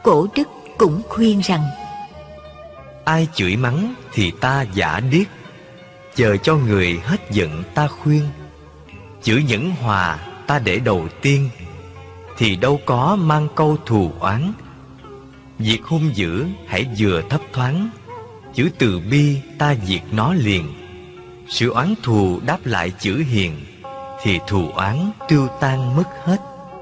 Cổ đức cũng khuyên rằng: ai chửi mắng thì ta giả điếc, chờ cho người hết giận ta khuyên. Chữ nhẫn hòa ta để đầu tiên, thì đâu có mang câu thù oán. Việc hung dữ hãy vừa thấp thoáng, chữ từ bi ta diệt nó liền. Sự oán thù đáp lại chữ hiền, thì thù oán tiêu tan mất hết.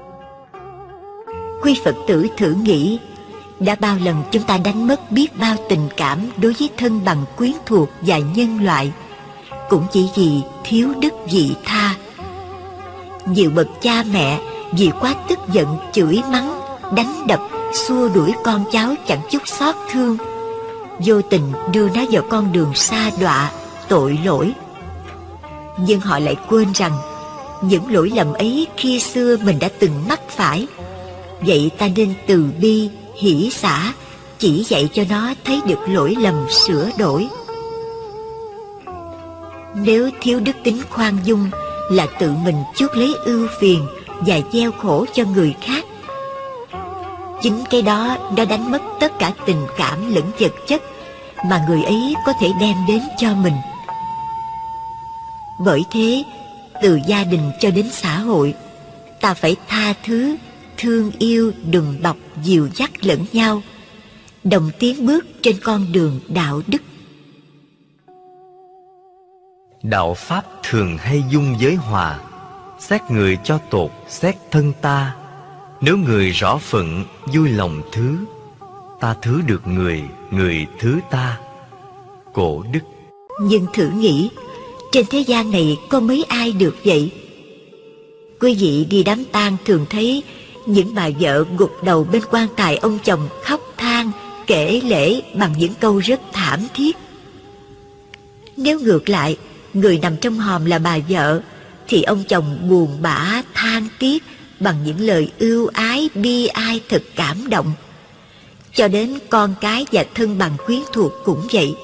Quý Phật tử thử nghĩ, đã bao lần chúng ta đánh mất biết bao tình cảm đối với thân bằng quyến thuộc và nhân loại, cũng chỉ vì thiếu đức vị tha. Nhiều bậc cha mẹ vì quá tức giận chửi mắng, đánh đập, xua đuổi con cháu chẳng chút xót thương, vô tình đưa nó vào con đường sa đọa, tội lỗi. Nhưng họ lại quên rằng những lỗi lầm ấy khi xưa mình đã từng mắc phải. Vậy ta nên từ bi, hỷ xả, chỉ dạy cho nó thấy được lỗi lầm sửa đổi. Nếu thiếu đức tính khoan dung là tự mình chuốc lấy ưu phiền và gieo khổ cho người khác. Chính cái đó đã đánh mất tất cả tình cảm lẫn vật chất mà người ấy có thể đem đến cho mình. Bởi thế, từ gia đình cho đến xã hội, ta phải tha thứ, thương yêu, đùm bọc, dìu dắt lẫn nhau, đồng tiến bước trên con đường đạo đức. Đạo Pháp thường hay dung giới hòa, xét người cho tột, xét thân ta. Nếu người rõ phận, vui lòng thứ, ta thứ được người, người thứ ta. Cổ đức. Nhưng thử nghĩ, trên thế gian này có mấy ai được vậy? Quý vị đi đám tang thường thấy những bà vợ gục đầu bên quan tài ông chồng khóc than, kể lể bằng những câu rất thảm thiết. Nếu ngược lại, người nằm trong hòm là bà vợ, thì ông chồng buồn bã than tiếc bằng những lời ưu ái bi ai thật cảm động. Cho đến con cái và thân bằng quyến thuộc cũng vậy.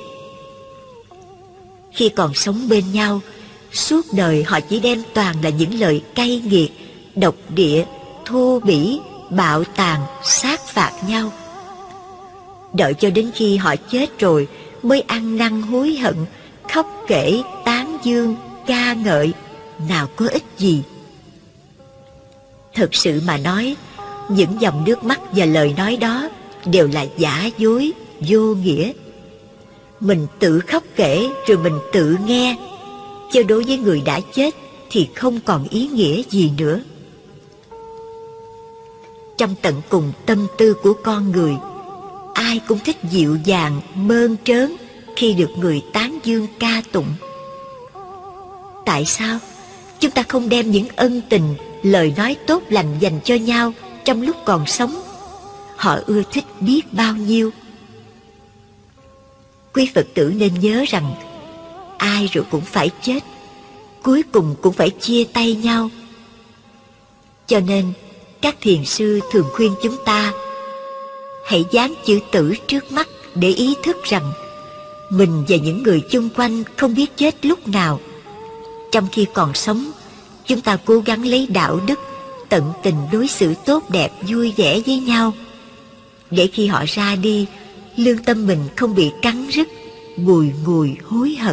Khi còn sống bên nhau, suốt đời họ chỉ đem toàn là những lời cay nghiệt, độc địa, thô bỉ, bạo tàn, sát phạt nhau. Đợi cho đến khi họ chết rồi mới ăn năn hối hận, khóc kể, tán dương, ca ngợi, nào có ích gì. Thực sự mà nói, những dòng nước mắt và lời nói đó đều là giả dối, vô nghĩa. Mình tự khóc kể rồi mình tự nghe, chứ đối với người đã chết thì không còn ý nghĩa gì nữa. Trong tận cùng tâm tư của con người, ai cũng thích dịu dàng, mơn trớn khi được người tán dương ca tụng. Tại sao chúng ta không đem những ân tình, lời nói tốt lành dành cho nhau trong lúc còn sống? Họ ưa thích biết bao nhiêu. Quý Phật tử nên nhớ rằng ai rồi cũng phải chết, cuối cùng cũng phải chia tay nhau. Cho nên các thiền sư thường khuyên chúng ta hãy dán chữ tử trước mắt để ý thức rằng mình và những người chung quanh không biết chết lúc nào. Trong khi còn sống, chúng ta cố gắng lấy đạo đức, tận tình đối xử tốt đẹp, vui vẻ với nhau, để khi họ ra đi, lương tâm mình không bị cắn rứt, bùi ngùi hối hận.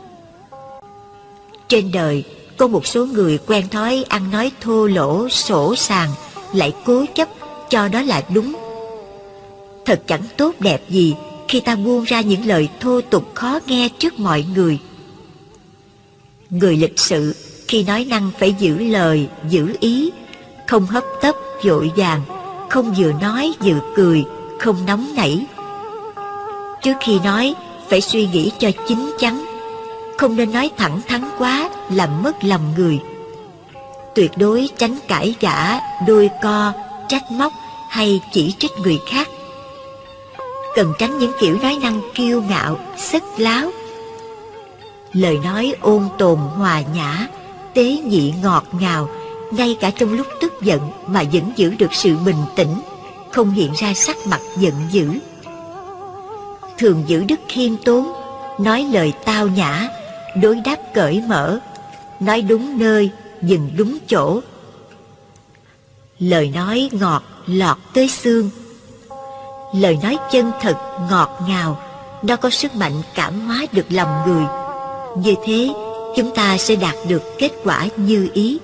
Trên đời có một số người quen thói ăn nói thô lỗ, sỗ sàng, lại cố chấp cho đó là đúng. Thật chẳng tốt đẹp gì khi ta buông ra những lời thô tục khó nghe trước mọi người. Người lịch sự khi nói năng phải giữ lời, giữ ý, không hấp tấp, vội vàng, không vừa nói vừa cười, không nóng nảy. Trước khi nói phải suy nghĩ cho chín chắn, không nên nói thẳng thắn quá làm mất lòng người. Tuyệt đối tránh cãi vã, đôi co, trách móc hay chỉ trích người khác. Cần tránh những kiểu nói năng kiêu ngạo, sất láo. Lời nói ôn tồn hòa nhã, tế nhị ngọt ngào, ngay cả trong lúc tức giận mà vẫn giữ được sự bình tĩnh, không hiện ra sắc mặt giận dữ. Thường giữ đức khiêm tốn, nói lời tao nhã, đối đáp cởi mở, nói đúng nơi, dừng đúng chỗ. Lời nói ngọt lọt tới xương. Lời nói chân thật, ngọt ngào, nó có sức mạnh cảm hóa được lòng người. Như thế, chúng ta sẽ đạt được kết quả như ý.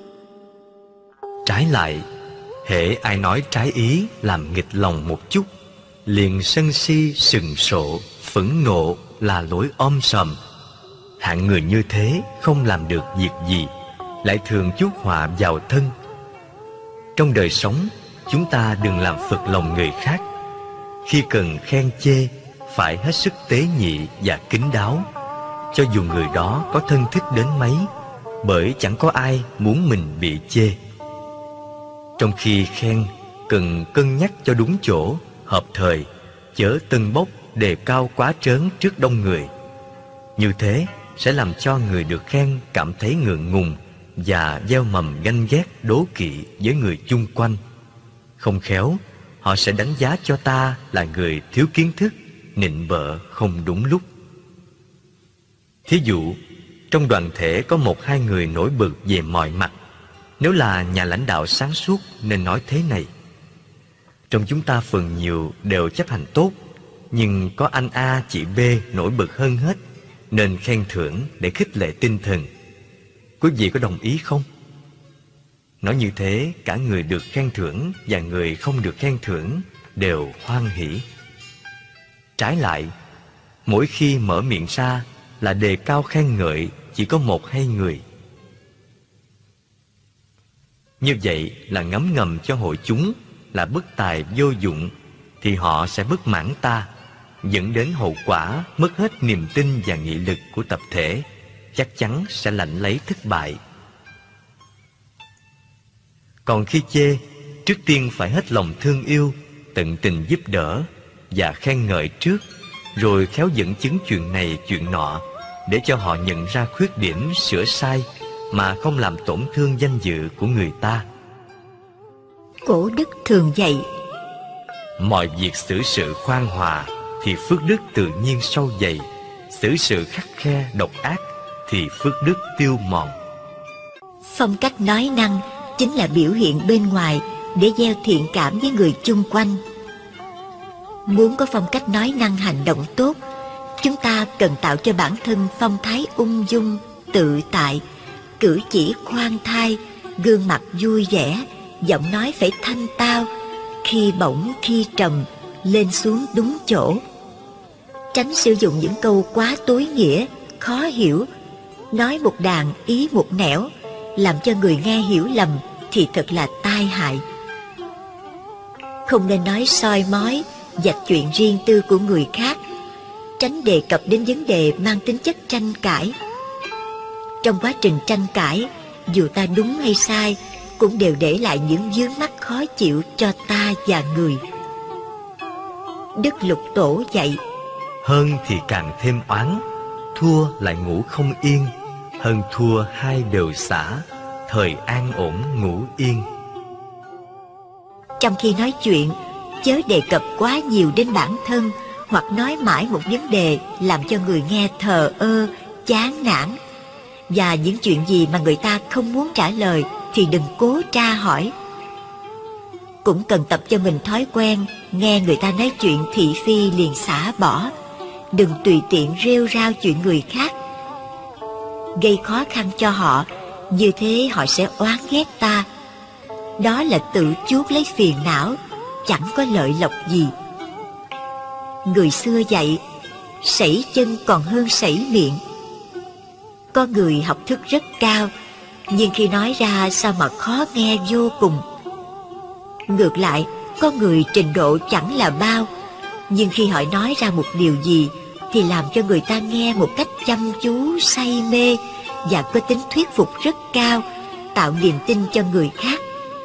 Trái lại, hễ ai nói trái ý làm nghịch lòng một chút, liền sân si sừng sộ, phẫn nộ là lối om sòm. Hạng người như thế không làm được việc gì, lại thường chuốc họa vào thân. Trong đời sống, chúng ta đừng làm phật lòng người khác. Khi cần khen chê, phải hết sức tế nhị và kín đáo, cho dù người đó có thân thích đến mấy, bởi chẳng có ai muốn mình bị chê. Trong khi khen, cần cân nhắc cho đúng chỗ, hợp thời, chớ tâng bốc đề cao quá trớn trước đông người. Như thế sẽ làm cho người được khen cảm thấy ngượng ngùng và gieo mầm ganh ghét đố kỵ với người chung quanh. Không khéo, họ sẽ đánh giá cho ta là người thiếu kiến thức, nịnh bợ không đúng lúc. Thí dụ, trong đoàn thể có một hai người nổi bật về mọi mặt. Nếu là nhà lãnh đạo sáng suốt nên nói thế này: trong chúng ta phần nhiều đều chấp hành tốt, nhưng có anh A chị B nổi bật hơn hết, nên khen thưởng để khích lệ tinh thần. Quý vị có đồng ý không? Nói như thế, cả người được khen thưởng và người không được khen thưởng đều hoan hỉ. Trái lại, mỗi khi mở miệng ra là đề cao khen ngợi chỉ có một hai người. Như vậy là ngấm ngầm cho hội chúng là bất tài vô dụng, thì họ sẽ bất mãn ta, dẫn đến hậu quả mất hết niềm tin và nghị lực của tập thể, chắc chắn sẽ lãnh lấy thất bại. Còn khi chê, trước tiên phải hết lòng thương yêu, tận tình giúp đỡ và khen ngợi trước, rồi khéo dẫn chứng chuyện này chuyện nọ, để cho họ nhận ra khuyết điểm sửa sai mà không làm tổn thương danh dự của người ta. Cổ đức thường dạy: mọi việc xử sự khoan hòa thì phước đức tự nhiên sâu dày, xử sự khắt khe độc ác thì phước đức tiêu mòn. Phong cách nói năng chính là biểu hiện bên ngoài để gieo thiện cảm với người chung quanh. Muốn có phong cách nói năng hành động tốt, chúng ta cần tạo cho bản thân phong thái ung dung, tự tại, cử chỉ khoan thai, gương mặt vui vẻ, giọng nói phải thanh tao, khi bổng khi trầm, lên xuống đúng chỗ. Tránh sử dụng những câu quá tối nghĩa, khó hiểu, nói một đàng ý một nẻo, làm cho người nghe hiểu lầm thì thật là tai hại. Không nên nói soi mói, vạch chuyện riêng tư của người khác, tránh đề cập đến vấn đề mang tính chất tranh cãi. Trong quá trình tranh cãi, dù ta đúng hay sai, cũng đều để lại những vướng mắc khó chịu cho ta và người. Đức Lục Tổ dạy: hơn thì càng thêm oán, thua lại ngủ không yên, hơn thua hai đều xả, thời an ổn ngủ yên. Trong khi nói chuyện, chớ đề cập quá nhiều đến bản thân, hoặc nói mãi một vấn đề làm cho người nghe thờ ơ, chán nản. Và những chuyện gì mà người ta không muốn trả lời thì đừng cố tra hỏi. Cũng cần tập cho mình thói quen nghe người ta nói chuyện thị phi liền xả bỏ, đừng tùy tiện rêu rao chuyện người khác, gây khó khăn cho họ. Như thế họ sẽ oán ghét ta. Đó là tự chuốc lấy phiền não, chẳng có lợi lộc gì. Người xưa dạy: sẩy chân còn hơn sẩy miệng. Có người học thức rất cao, nhưng khi nói ra sao mà khó nghe vô cùng. Ngược lại, có người trình độ chẳng là bao, nhưng khi họ nói ra một điều gì thì làm cho người ta nghe một cách chăm chú, say mê và có tính thuyết phục rất cao, tạo niềm tin cho người khác.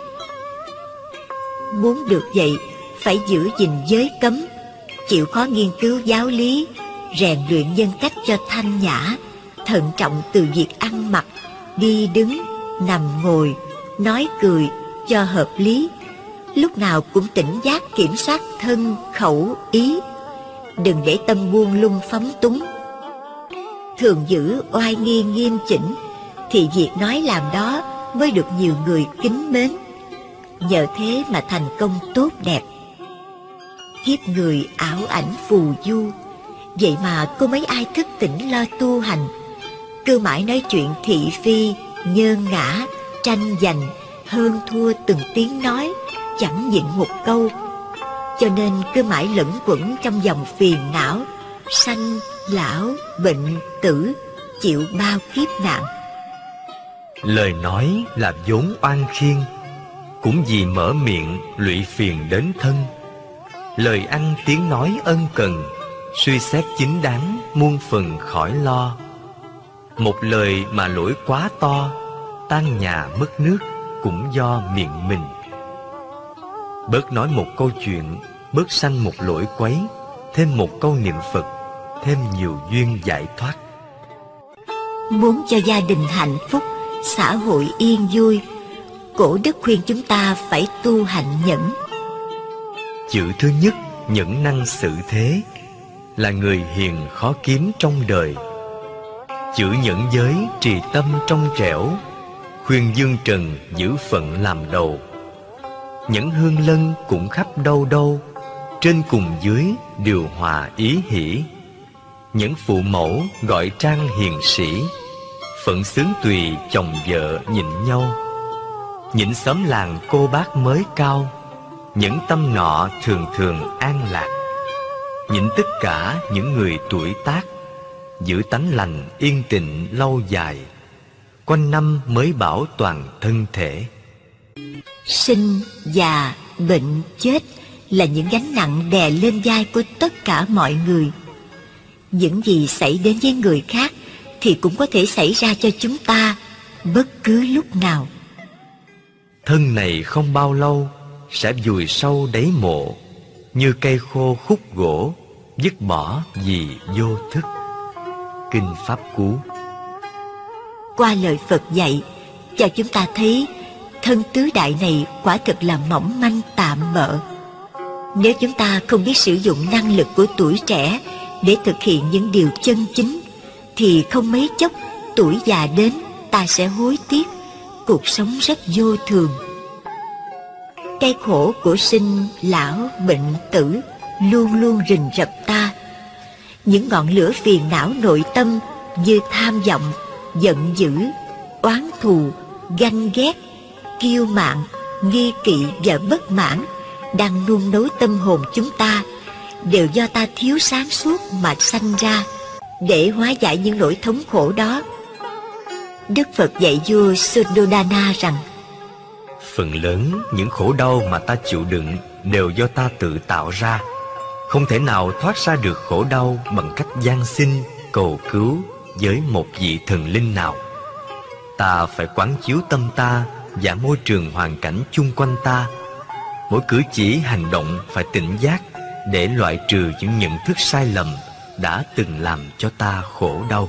Muốn được vậy, phải giữ gìn giới cấm, chịu khó nghiên cứu giáo lý, rèn luyện nhân cách cho thanh nhã, thận trọng từ việc ăn mặc, đi đứng, nằm ngồi, nói cười cho hợp lý, lúc nào cũng tỉnh giác kiểm soát thân, khẩu, ý. Đừng để tâm buông lung phóng túng. Thường giữ oai nghi nghiêm chỉnh, thì việc nói làm đó mới được nhiều người kính mến. Nhờ thế mà thành công tốt đẹp. Kiếp người ảo ảnh phù du, vậy mà có mấy ai thức tỉnh lo tu hành. Cứ mãi nói chuyện thị phi, nhơn ngã, tranh giành, hơn thua từng tiếng nói, chẳng nhịn một câu. Cho nên cứ mãi lẫn quẩn trong dòng phiền não, sanh, lão, bệnh, tử, chịu bao kiếp nạn. Lời nói là vốn oan khiên, cũng vì mở miệng lụy phiền đến thân. Lời ăn tiếng nói ân cần, suy xét chính đáng muôn phần khỏi lo. Một lời mà lỗi quá to, tan nhà mất nước cũng do miệng mình. Bớt nói một câu chuyện, bớt sanh một lỗi quấy, thêm một câu niệm Phật, thêm nhiều duyên giải thoát. Muốn cho gia đình hạnh phúc, xã hội yên vui, Cổ đức khuyên chúng ta phải tu hành nhẫn. Chữ thứ nhất, nhẫn năng xử thế, là người hiền khó kiếm trong đời. Chữ nhẫn giới trì tâm trong trẻo, khuyên dương trần giữ phận làm đầu. Nhẫn hương lân cũng khắp đâu đâu, trên cùng dưới điều hòa ý hỷ. Nhẫn phụ mẫu gọi trang hiền sĩ, phận xướng tùy chồng vợ nhịn nhau. Nhịn xóm làng cô bác mới cao, nhẫn tâm nọ thường thường an lạc. Nhịn tất cả những người tuổi tác, giữ tánh lành yên tịnh lâu dài, quanh năm mới bảo toàn thân thể. Sinh, già, bệnh, chết là những gánh nặng đè lên vai của tất cả mọi người. Những gì xảy đến với người khác thì cũng có thể xảy ra cho chúng ta bất cứ lúc nào. Thân này không bao lâu sẽ vùi sâu đáy mộ, như cây khô khúc gỗ dứt bỏ vì vô thức. Kinh Pháp Cú. Qua lời Phật dạy cho chúng ta thấy thân tứ đại này quả thực là mỏng manh tạm bợ. Nếu chúng ta không biết sử dụng năng lực của tuổi trẻ để thực hiện những điều chân chính, thì không mấy chốc tuổi già đến ta sẽ hối tiếc. Cuộc sống rất vô thường. Cái khổ của sinh, lão, bệnh, tử luôn luôn rình rập ta. Những ngọn lửa phiền não nội tâm như tham vọng, giận dữ, oán thù, ganh ghét, kiêu mạn, nghi kỵ và bất mãn đang nung nấu tâm hồn chúng ta, đều do ta thiếu sáng suốt mà sanh ra. Để hóa giải những nỗi thống khổ đó, Đức Phật dạy vua Suddhodana rằng: phần lớn những khổ đau mà ta chịu đựng đều do ta tự tạo ra. Không thể nào thoát ra được khổ đau bằng cách van xin, cầu cứu với một vị thần linh nào. Ta phải quán chiếu tâm ta và môi trường hoàn cảnh chung quanh ta. Mỗi cử chỉ hành động phải tỉnh giác để loại trừ những nhận thức sai lầm đã từng làm cho ta khổ đau.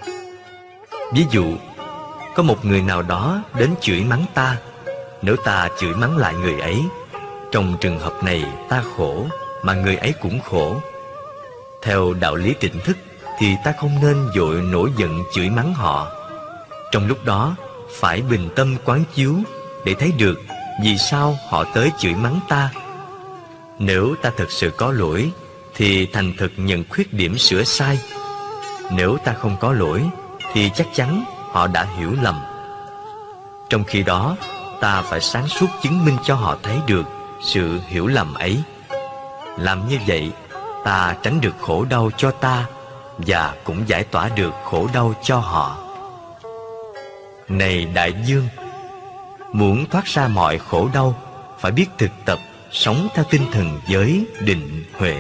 Ví dụ, có một người nào đó đến chửi mắng ta. Nếu ta chửi mắng lại người ấy, trong trường hợp này ta khổ mà người ấy cũng khổ. Theo đạo lý tỉnh thức thì ta không nên vội nổi giận chửi mắng họ. Trong lúc đó phải bình tâm quán chiếu để thấy được vì sao họ tới chửi mắng ta. Nếu ta thực sự có lỗi thì thành thực nhận khuyết điểm sửa sai. Nếu ta không có lỗi thì chắc chắn họ đã hiểu lầm. Trong khi đó ta phải sáng suốt chứng minh cho họ thấy được sự hiểu lầm ấy. Làm như vậy ta tránh được khổ đau cho ta và cũng giải tỏa được khổ đau cho họ. Này đại dương, muốn thoát ra mọi khổ đau phải biết thực tập sống theo tinh thần giới, định, huệ.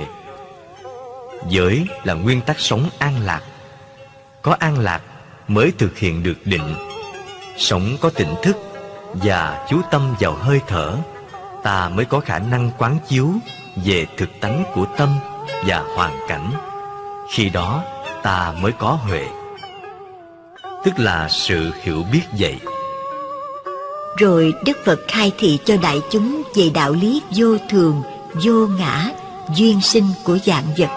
Giới là nguyên tắc sống an lạc. Có an lạc mới thực hiện được định. Sống có tỉnh thức và chú tâm vào hơi thở, ta mới có khả năng quán chiếu về thực tánh của tâm và hoàn cảnh. Khi đó ta mới có huệ, tức là sự hiểu biết vậy. Rồi Đức Phật khai thị cho đại chúng về đạo lý vô thường, vô ngã, duyên sinh của vạn vật.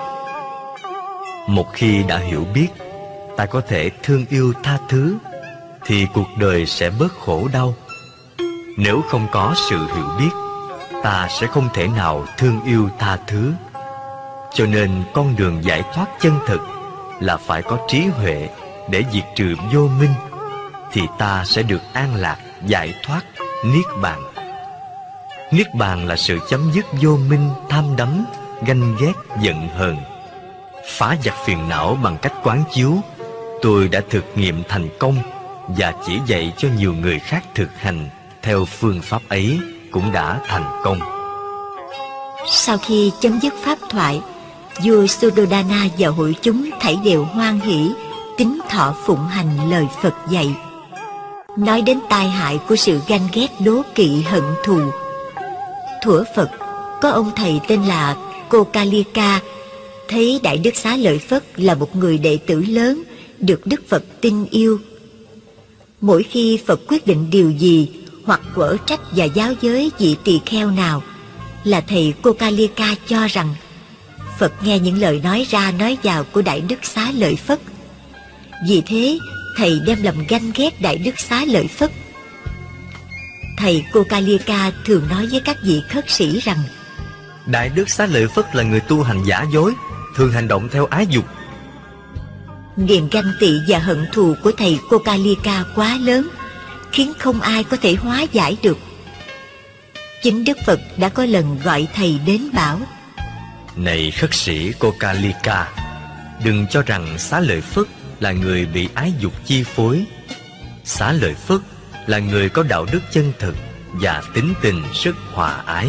Một khi đã hiểu biết, ta có thể thương yêu tha thứ, thì cuộc đời sẽ bớt khổ đau. Nếu không có sự hiểu biết, ta sẽ không thể nào thương yêu tha thứ. Cho nên con đường giải thoát chân thực là phải có trí huệ để diệt trừ vô minh, thì ta sẽ được an lạc, giải thoát, niết bàn. Niết bàn là sự chấm dứt vô minh, tham đắm, ganh ghét, giận hờn. Phá giặc phiền não bằng cách quán chiếu, tôi đã thực nghiệm thành công và chỉ dạy cho nhiều người khác thực hành theo phương pháp ấy cũng đã thành công. Sau khi chấm dứt pháp thoại, vua Suddhodana và hội chúng thảy đều hoan hỷ, kính thọ phụng hành lời Phật dạy. Nói đến tai hại của sự ganh ghét, đố kỵ, hận thù. Thuở Phật, có ông thầy tên là Kokalika, thấy Đại Đức Xá Lợi Phất là một người đệ tử lớn, được Đức Phật tin yêu. Mỗi khi Phật quyết định điều gì hoặc quở trách và giáo giới vị tỳ kheo nào, là thầy Kokalika cho rằng Phật nghe những lời nói ra nói vào của Đại Đức Xá Lợi Phất. Vì thế, thầy đem lòng ganh ghét Đại Đức Xá Lợi Phất. Thầy Kokalika thường nói với các vị khất sĩ rằng Đại Đức Xá Lợi Phất là người tu hành giả dối, thường hành động theo ái dục. Niềm ganh tị và hận thù của thầy Kokalika quá lớn, khiến không ai có thể hóa giải được. Chính Đức Phật đã có lần gọi thầy đến bảo: Này khất sĩ Kokalika, đừng cho rằng Xá Lợi Phất là người bị ái dục chi phối. Xá Lợi Phất là người có đạo đức chân thực và tính tình rất hòa ái.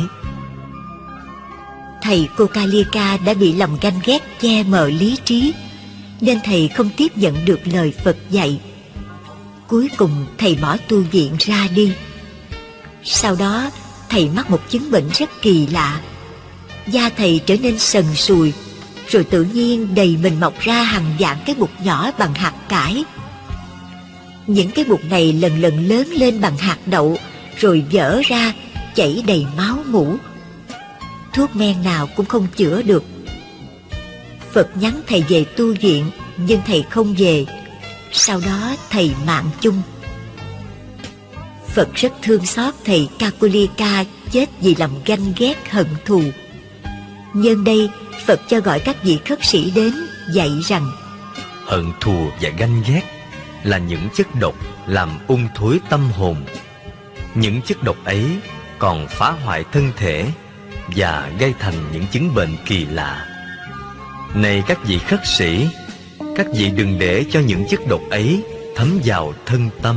Thầy Kokalika đã bị lòng ganh ghét che mờ lý trí, nên thầy không tiếp nhận được lời Phật dạy. Cuối cùng thầy bỏ tu viện ra đi. Sau đó thầy mắc một chứng bệnh rất kỳ lạ. Da thầy trở nên sần sùi, rồi tự nhiên đầy mình mọc ra hàng vạn cái bụt nhỏ bằng hạt cải. Những cái bụt này lần lần lớn lên bằng hạt đậu, rồi vỡ ra, chảy đầy máu mủ. Thuốc men nào cũng không chữa được. Phật nhắn thầy về tu viện, nhưng thầy không về. Sau đó thầy mạng chung. Phật rất thương xót thầy Kakulika chết vì lòng ganh ghét hận thù. Nhân đây, Phật cho gọi các vị khất sĩ đến dạy rằng hận thù và ganh ghét là những chất độc làm ung thối tâm hồn. Những chất độc ấy còn phá hoại thân thể và gây thành những chứng bệnh kỳ lạ. Này các vị khất sĩ, các vị đừng để cho những chất độc ấy thấm vào thân tâm.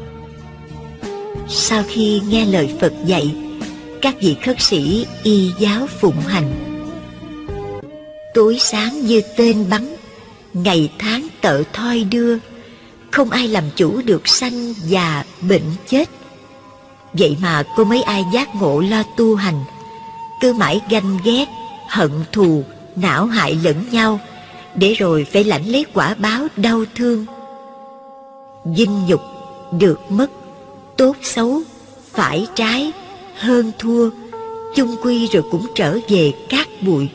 Sau khi nghe lời Phật dạy, các vị khất sĩ y giáo phụng hành. Tối sáng như tên bắn, ngày tháng tợ thoi đưa, không ai làm chủ được sanh già bệnh chết. Vậy mà có mấy ai giác ngộ lo tu hành, cứ mãi ganh ghét, hận thù, não hại lẫn nhau, để rồi phải lãnh lấy quả báo đau thương. Vinh nhục, được mất, tốt xấu, phải trái, hơn thua, chung quy rồi cũng trở về cát bụi.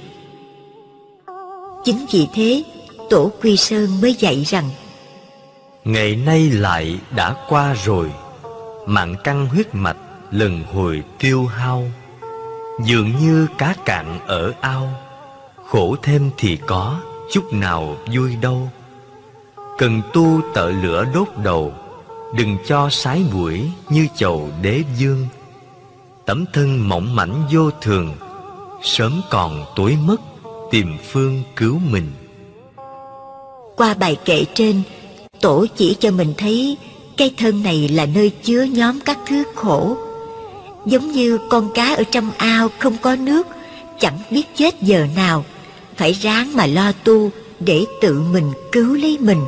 Chính vì thế, Tổ Quy Sơn mới dạy rằng ngày nay lại đã qua rồi, mạng căn huyết mạch lần hồi tiêu hao. Dường như cá cạn ở ao, khổ thêm thì có, chút nào vui đâu. Cần tu tợ lửa đốt đầu, đừng cho sái bụi như chầu đế dương. Tấm thân mỏng mảnh vô thường, sớm còn tối mất, tìm phương cứu mình. Qua bài kệ trên, Tổ chỉ cho mình thấy cái thân này là nơi chứa nhóm các thứ khổ. Giống như con cá ở trong ao không có nước, chẳng biết chết giờ nào, phải ráng mà lo tu để tự mình cứu lấy mình.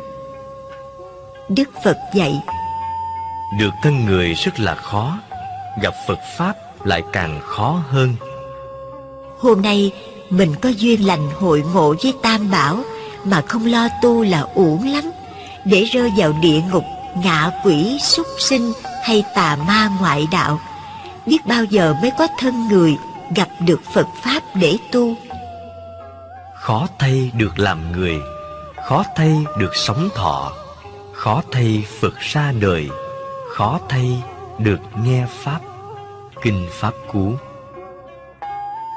Đức Phật dạy được thân người rất là khó, gặp Phật Pháp lại càng khó hơn. Hôm nay mình có duyên lành hội ngộ với Tam Bảo mà không lo tu là uổng lắm, để rơi vào địa ngục, ngạ quỷ, súc sinh hay tà ma ngoại đạo. Biết bao giờ mới có thân người gặp được Phật Pháp để tu. Khó thay được làm người, khó thay được sống thọ, khó thay Phật ra đời, khó thay được nghe Pháp. Kinh Pháp Cú.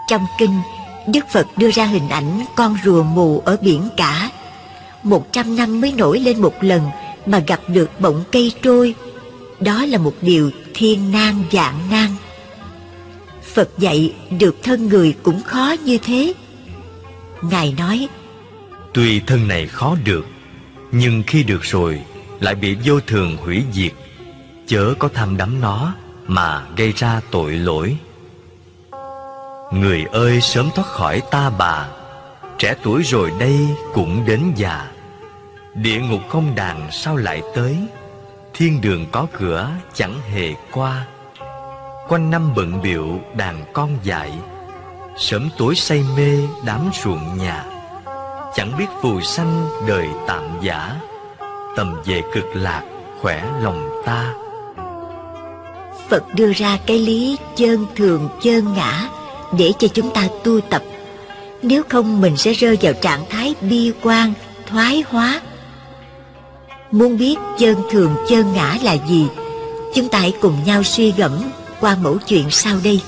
Trong kinh, Đức Phật đưa ra hình ảnh con rùa mù ở biển cả. 100 năm mới nổi lên một lần mà gặp được bọng cây trôi. Đó là một điều thiên nan vạn nan. Phật dạy được thân người cũng khó như thế. Ngài nói, tuy thân này khó được, nhưng khi được rồi lại bị vô thường hủy diệt. Chớ có tham đắm nó mà gây ra tội lỗi. Người ơi, sớm thoát khỏi ta bà, trẻ tuổi rồi đây cũng đến già. Địa ngục không đàn sao lại tới, thiên đường có cửa chẳng hề qua. Quanh năm bận bịu đàn con dại, sớm tối say mê đám ruộng nhà. Chẳng biết phù sanh đời tạm giả, tầm về cực lạc khỏe lòng ta. Phật đưa ra cái lý chơn thường chơn ngã để cho chúng ta tu tập. Nếu không mình sẽ rơi vào trạng thái bi quan, thoái hóa. Muốn biết chơn thường chơn ngã là gì, chúng ta hãy cùng nhau suy gẫm qua mẩu chuyện sau đây.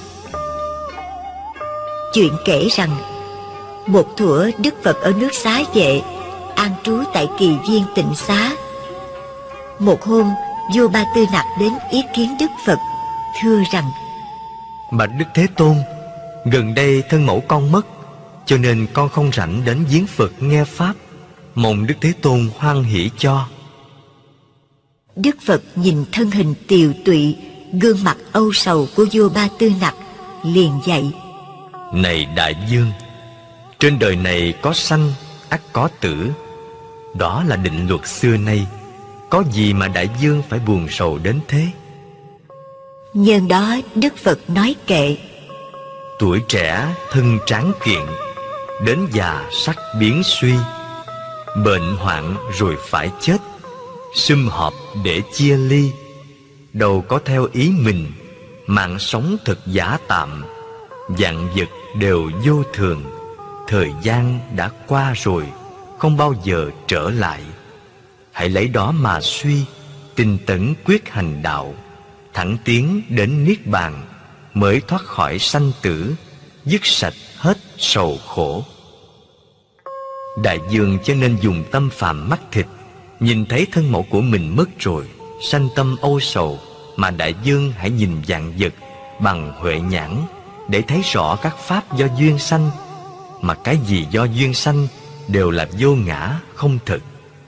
Chuyện kể rằng, một thuở Đức Phật ở nước Xá Vệ an trú tại Kỳ Viên Tịnh Xá. Một hôm, vua Ba Tư Nặc đến ý kiến Đức Phật, thưa rằng: Bạch Đức Thế Tôn, gần đây thân mẫu con mất, cho nên con không rảnh đến viếng Phật nghe pháp, mong Đức Thế Tôn hoan hỷ cho. Đức Phật nhìn thân hình tiều tụy, gương mặt âu sầu của vua Ba Tư Nặc, liền dạy: Này đại vương, trên đời này có sanh ắt có tử, đó là định luật xưa nay, có gì mà đại vương phải buồn sầu đến thế? Nhân đó Đức Phật nói kệ: Tuổi trẻ thân tráng kiện, đến già sắc biến suy, bệnh hoạn rồi phải chết, sum họp để chia ly. Đâu có theo ý mình, mạng sống thật giả tạm, vạn vật đều vô thường, thời gian đã qua rồi, không bao giờ trở lại. Hãy lấy đó mà suy, tinh tấn quyết hành đạo, thẳng tiến đến niết bàn, mới thoát khỏi sanh tử, dứt sạch hết sầu khổ. Đại vương cho nên dùng tâm phàm mắt thịt, nhìn thấy thân mẫu của mình mất rồi, sanh tâm âu sầu, mà đại vương hãy nhìn vạn vật bằng huệ nhãn, để thấy rõ các pháp do duyên sanh, mà cái gì do duyên sanh đều là vô ngã không thực.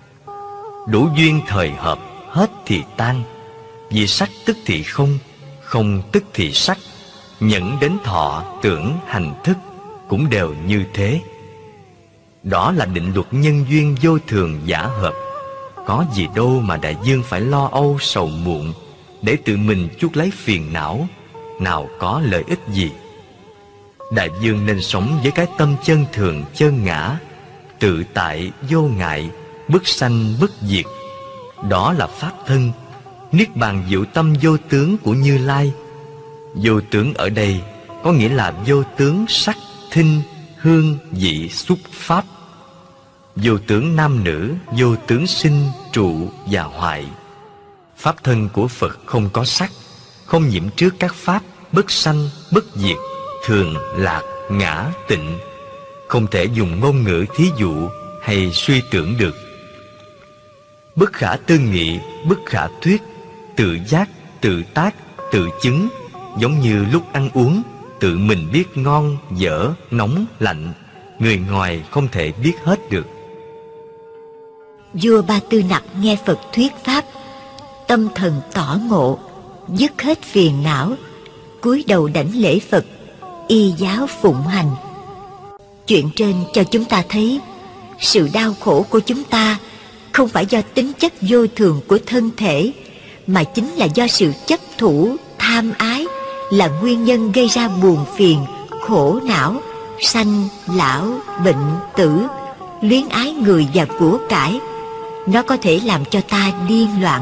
Đủ duyên thời hợp, hết thì tan, vì sắc tức thì không, không tức thì sắc, nhẫn đến thọ tưởng hành thức cũng đều như thế. Đó là định luật nhân duyên vô thường giả hợp. Có gì đâu mà đại vương phải lo âu sầu muộn, để tự mình chuốc lấy phiền não, nào có lợi ích gì. Đại vương nên sống với cái tâm chân thường chân ngã, tự tại vô ngại, bất sanh bất diệt. Đó là pháp thân, niết bàn diệu tâm vô tướng của Như Lai. Vô tướng ở đây có nghĩa là vô tướng sắc, thinh, hương, vị, xúc, pháp. Vô tướng nam nữ, vô tướng sinh, trụ và hoại. Pháp thân của Phật không có sắc, không nhiễm trước các pháp, bất sanh, bất diệt, thường, lạc, ngã, tịnh. Không thể dùng ngôn ngữ thí dụ hay suy tưởng được. Bất khả tư nghị, bất khả thuyết, tự giác, tự tác, tự chứng. Giống như lúc ăn uống, tự mình biết ngon, dở, nóng, lạnh, người ngoài không thể biết hết được. Vua Ba Tư Nặc nghe Phật thuyết pháp, tâm thần tỏ ngộ, dứt hết phiền não, cúi đầu đảnh lễ Phật, y giáo phụng hành. Chuyện trên cho chúng ta thấy, sự đau khổ của chúng ta không phải do tính chất vô thường của thân thể, mà chính là do sự chấp thủ, tham ái là nguyên nhân gây ra buồn phiền, khổ não, sanh, lão, bệnh, tử, luyến ái người và của cải. Nó có thể làm cho ta điên loạn.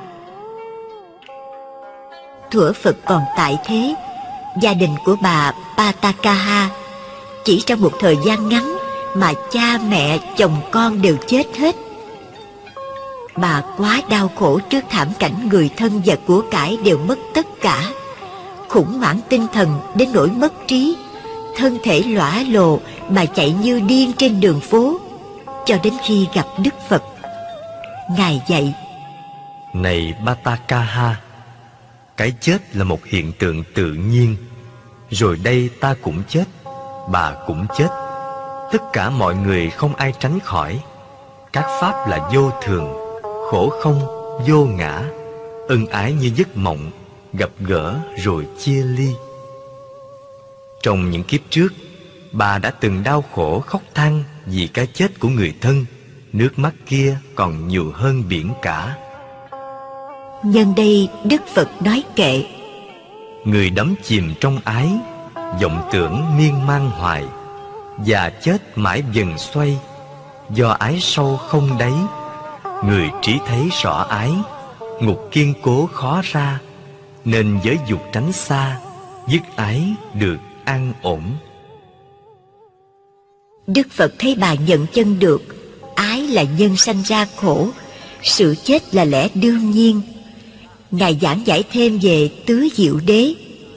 Thuở Phật còn tại thế, gia đình của bà Patakaha chỉ trong một thời gian ngắn mà cha mẹ, chồng con đều chết hết. Bà quá đau khổ trước thảm cảnh người thân và của cải đều mất tất cả, khủng hoảng tinh thần đến nỗi mất trí, thân thể lõa lồ mà chạy như điên trên đường phố, cho đến khi gặp Đức Phật. Ngài dạy: Này Batakaha, cái chết là một hiện tượng tự nhiên. Rồi đây ta cũng chết, bà cũng chết. Tất cả mọi người không ai tránh khỏi. Các pháp là vô thường, khổ không, vô ngã, ân ái như giấc mộng, gặp gỡ rồi chia ly. Trong những kiếp trước, bà đã từng đau khổ khóc than vì cái chết của người thân. Nước mắt kia còn nhiều hơn biển cả. Nhân đây Đức Phật nói kệ: Người đắm chìm trong ái, vọng tưởng miên man hoài, và chết mãi dần xoay, do ái sâu không đáy. Người trí thấy rõ ái, ngục kiên cố khó ra, nên giới dục tránh xa, dứt ái được an ổn. Đức Phật thấy bà nhận chân được ái là nhân sanh ra khổ, sự chết là lẽ đương nhiên. Ngài giảng giải thêm về tứ diệu đế.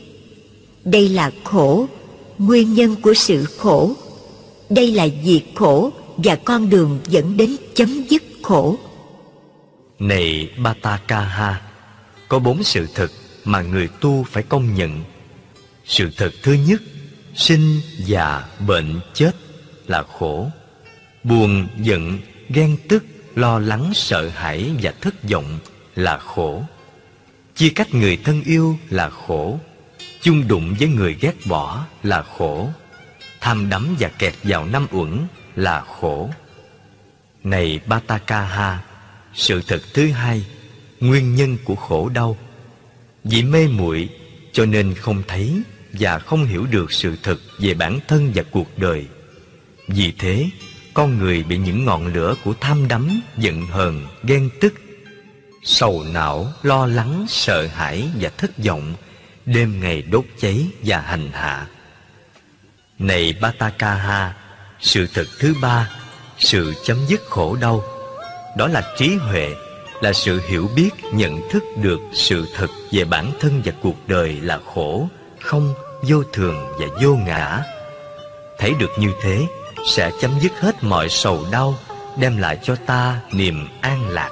Đây là khổ, nguyên nhân của sự khổ. Đây là diệt khổ và con đường dẫn đến chấm dứt khổ. Này Batakaha, có 4 sự thật mà người tu phải công nhận. Sự thật thứ nhất, sinh, già, bệnh, chết là khổ. Buồn, giận, ghen tức, lo lắng, sợ hãi và thất vọng là khổ. Chia cách người thân yêu là khổ. Chung đụng với người ghét bỏ là khổ. Tham đắm và kẹt vào năm uẩn là khổ. Này Batakaha, sự thật thứ hai, nguyên nhân của khổ đau. Vì mê muội cho nên không thấy và không hiểu được sự thật về bản thân và cuộc đời. Vì thế, con người bị những ngọn lửa của tham đắm, giận hờn, ghen tức, sầu não, lo lắng, sợ hãi và thất vọng đêm ngày đốt cháy và hành hạ. Này Batakaha, sự thật thứ ba, sự chấm dứt khổ đau, đó là trí huệ, là sự hiểu biết, nhận thức được sự thật về bản thân và cuộc đời là khổ, không, vô thường và vô ngã. Thấy được như thế sẽ chấm dứt hết mọi sầu đau, đem lại cho ta niềm an lạc.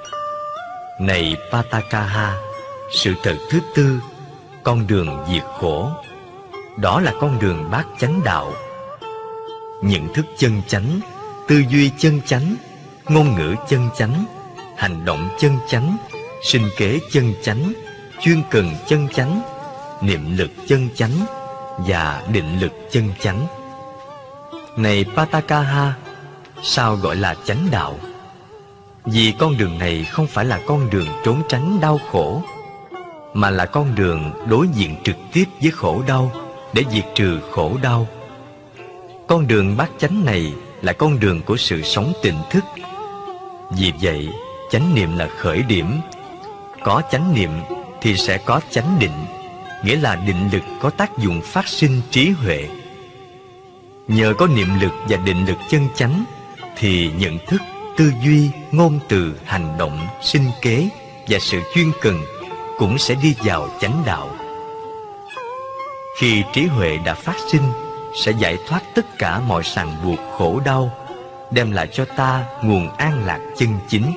Này Batakaha, sự thật thứ tư, con đường diệt khổ, đó là con đường bát chánh đạo. Nhận thức chân chánh, tư duy chân chánh, ngôn ngữ chân chánh, hành động chân chánh, sinh kế chân chánh, chuyên cần chân chánh, niệm lực chân chánh và định lực chân chánh. Này Batakaha, sao gọi là chánh đạo? Vì con đường này không phải là con đường trốn tránh đau khổ, mà là con đường đối diện trực tiếp với khổ đau để diệt trừ khổ đau. Con đường bát chánh này là con đường của sự sống tỉnh thức. Vì vậy, chánh niệm là khởi điểm. Có chánh niệm thì sẽ có chánh định, nghĩa là định lực có tác dụng phát sinh trí huệ. Nhờ có niệm lực và định lực chân chánh thì nhận thức, tư duy, ngôn từ, hành động, sinh kế và sự chuyên cần cũng sẽ đi vào chánh đạo. Khi trí huệ đã phát sinh, sẽ giải thoát tất cả mọi ràng buộc khổ đau, đem lại cho ta nguồn an lạc chân chính.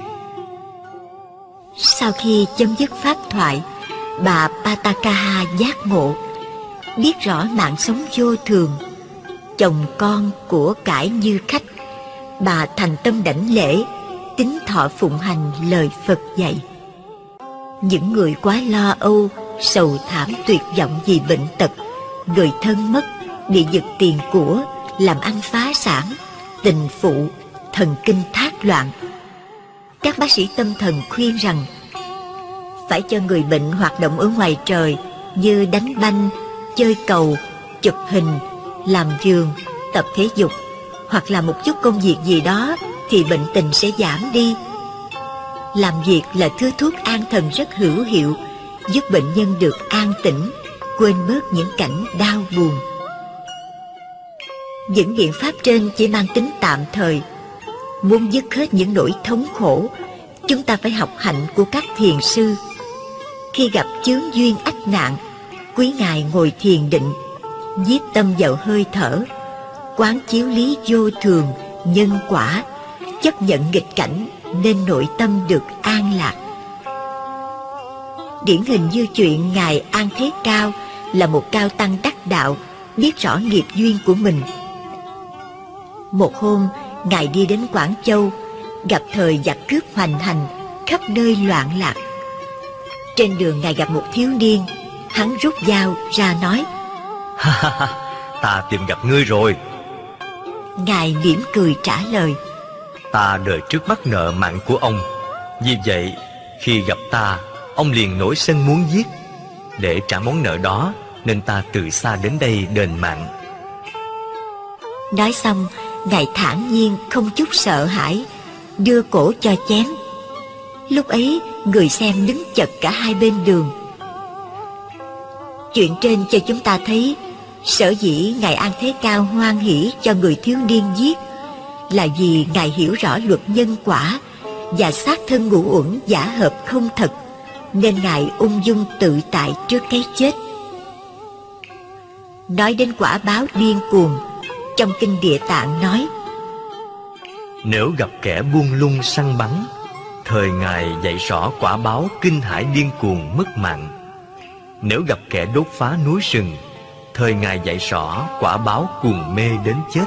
Sau khi chấm dứt pháp thoại, bà Batakaha giác ngộ, biết rõ mạng sống vô thường, chồng con của cải như khách. Bà thành tâm đảnh lễ, tín thọ phụng hành lời Phật dạy. Những người quá lo âu, sầu thảm tuyệt vọng vì bệnh tật, người thân mất, địa vực tiền của, làm ăn phá sản, tình phụ, thần kinh thác loạn. Các bác sĩ tâm thần khuyên rằng phải cho người bệnh hoạt động ở ngoài trời như đánh banh, chơi cầu, chụp hình, làm vườn, tập thể dục, hoặc là một chút công việc gì đó thì bệnh tình sẽ giảm đi. Làm việc là thứ thuốc an thần rất hữu hiệu, giúp bệnh nhân được an tĩnh, quên bớt những cảnh đau buồn. Những biện pháp trên chỉ mang tính tạm thời. Muốn dứt hết những nỗi thống khổ, chúng ta phải học hạnh của các thiền sư. Khi gặp chướng duyên ách nạn, quý ngài ngồi thiền định, nhiếp tâm vào hơi thở, quán chiếu lý vô thường, nhân quả, chấp nhận nghịch cảnh nên nội tâm được an lạc. Điển hình như chuyện Ngài An Thế Cao là một cao tăng đắc đạo, biết rõ nghiệp duyên của mình. Một hôm, Ngài đi đến Quảng Châu, gặp thời giặc cướp hoành hành, khắp nơi loạn lạc. Trên đường Ngài gặp một thiếu niên, hắn rút dao ra nói: Ha ha ha, ta tìm gặp ngươi rồi. Ngài mỉm cười trả lời: Ta đời trước mắc nợ mạng của ông, vì vậy khi gặp ta, ông liền nổi sân muốn giết. Để trả món nợ đó nên ta từ xa đến đây đền mạng. Nói xong, Ngài thản nhiên không chút sợ hãi, đưa cổ cho chém. Lúc ấy người xem đứng chật cả hai bên đường. Chuyện trên cho chúng ta thấy, sở dĩ Ngài An Thế Cao hoan hỷ cho người thiếu niên giết là vì Ngài hiểu rõ luật nhân quả và xác thân ngũ uẩn giả hợp không thật, nên Ngài ung dung tự tại trước cái chết. Nói đến quả báo điên cuồng, trong kinh Địa Tạng nói: Nếu gặp kẻ buông lung săn bắn, thời Ngài dạy rõ quả báo kinh hãi điên cuồng mất mạng. Nếu gặp kẻ đốt phá núi rừng, thời Ngài dạy rõ quả báo cuồng mê đến chết.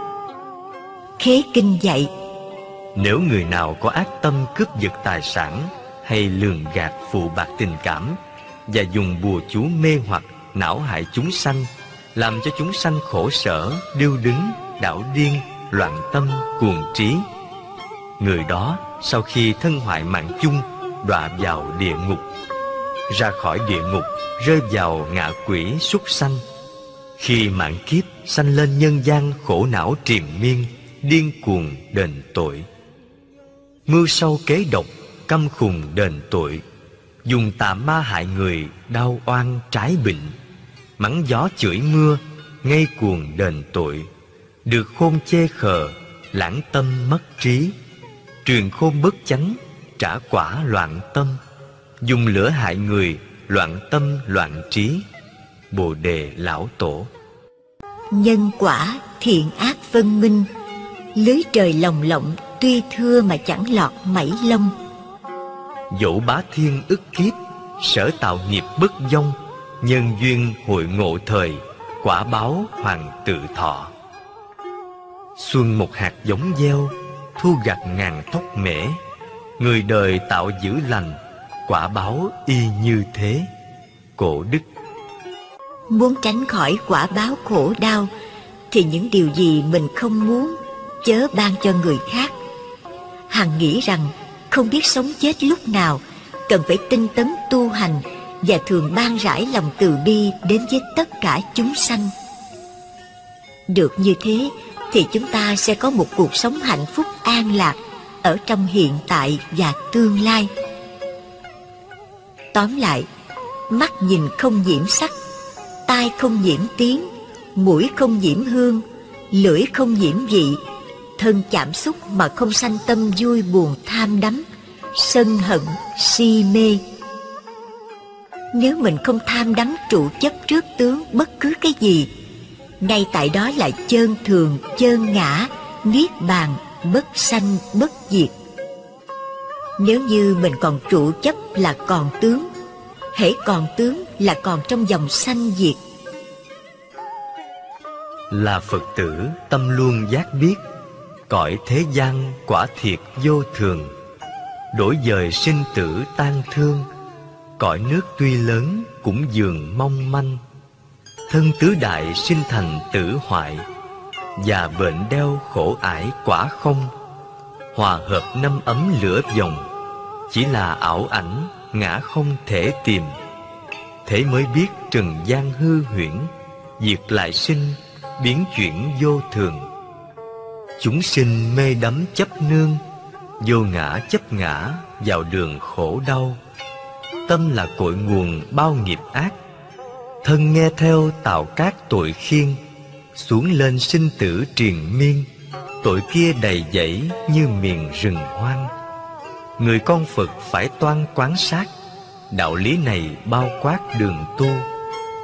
Khế kinh dạy: Nếu người nào có ác tâm cướp giật tài sản hay lường gạt phụ bạc tình cảm và dùng bùa chú mê hoặc não hại chúng sanh, làm cho chúng sanh khổ sở, điêu đứng, đảo điên, loạn tâm, cuồng trí, người đó sau khi thân hoại mạng chung đọa vào địa ngục. Ra khỏi địa ngục rơi vào ngạ quỷ súc sanh. Khi mạng kiếp sanh lên nhân gian khổ não triền miên, điên cuồng đền tội. Mưu sâu kế độc, căm khùng đền tội. Dùng tà ma hại người, đau oan trái bệnh. Mắng gió chửi mưa, ngây cuồng đền tội. Được khôn chê khờ, lãng tâm mất trí. Truyền khôn bất chánh, trả quả loạn tâm. Dùng lửa hại người, loạn tâm loạn trí. Bồ Đề Lão Tổ. Nhân quả thiện ác phân minh, lưới trời lồng lộng, tuy thưa mà chẳng lọt mảy lông. Dẫu bá thiên ức kiếp, sở tạo nghiệp bất vong. Nhân duyên hội ngộ thời, quả báo hoàng tự thọ. Xuân một hạt giống gieo, thu gặt ngàn thóc mễ. Người đời tạo dữ lành, quả báo y như thế. Cổ Đức. Muốn tránh khỏi quả báo khổ đau thì những điều gì mình không muốn chớ ban cho người khác. Hằng nghĩ rằng không biết sống chết lúc nào, cần phải tinh tấn tu hành và thường ban rải lòng từ bi đến với tất cả chúng sanh. Được như thế thì chúng ta sẽ có một cuộc sống hạnh phúc an lạc ở trong hiện tại và tương lai. Tóm lại, mắt nhìn không nhiễm sắc, tai không nhiễm tiếng, mũi không nhiễm hương, lưỡi không nhiễm vị, thân chạm xúc mà không sanh tâm vui buồn tham đắm, sân hận, si mê. Nếu mình không tham đắm trụ chấp trước tướng bất cứ cái gì, ngay tại đó là chơn thường, chơn ngã, niết bàn, bất sanh, bất diệt. Nếu như mình còn trụ chấp là còn tướng, hễ còn tướng là còn trong dòng sanh diệt. Là Phật tử tâm luôn giác biết, cõi thế gian quả thiệt vô thường. Đổi dời sinh tử tan thương, cõi nước tuy lớn cũng dường mong manh. Thân tứ đại sinh thành tử hoại, và bệnh đeo khổ ải quả không. Hòa hợp năm ấm lửa vòng, chỉ là ảo ảnh ngã không thể tìm. Thế mới biết trần gian hư huyễn, diệt lại sinh, biến chuyển vô thường. Chúng sinh mê đắm chấp nương, vô ngã chấp ngã vào đường khổ đau. Tâm là cội nguồn bao nghiệp ác, thân nghe theo tạo các tội khiên. Xuống lên sinh tử triền miên, tội kia đầy dẫy như miền rừng hoang. Người con Phật phải toan quán sát, đạo lý này bao quát đường tu.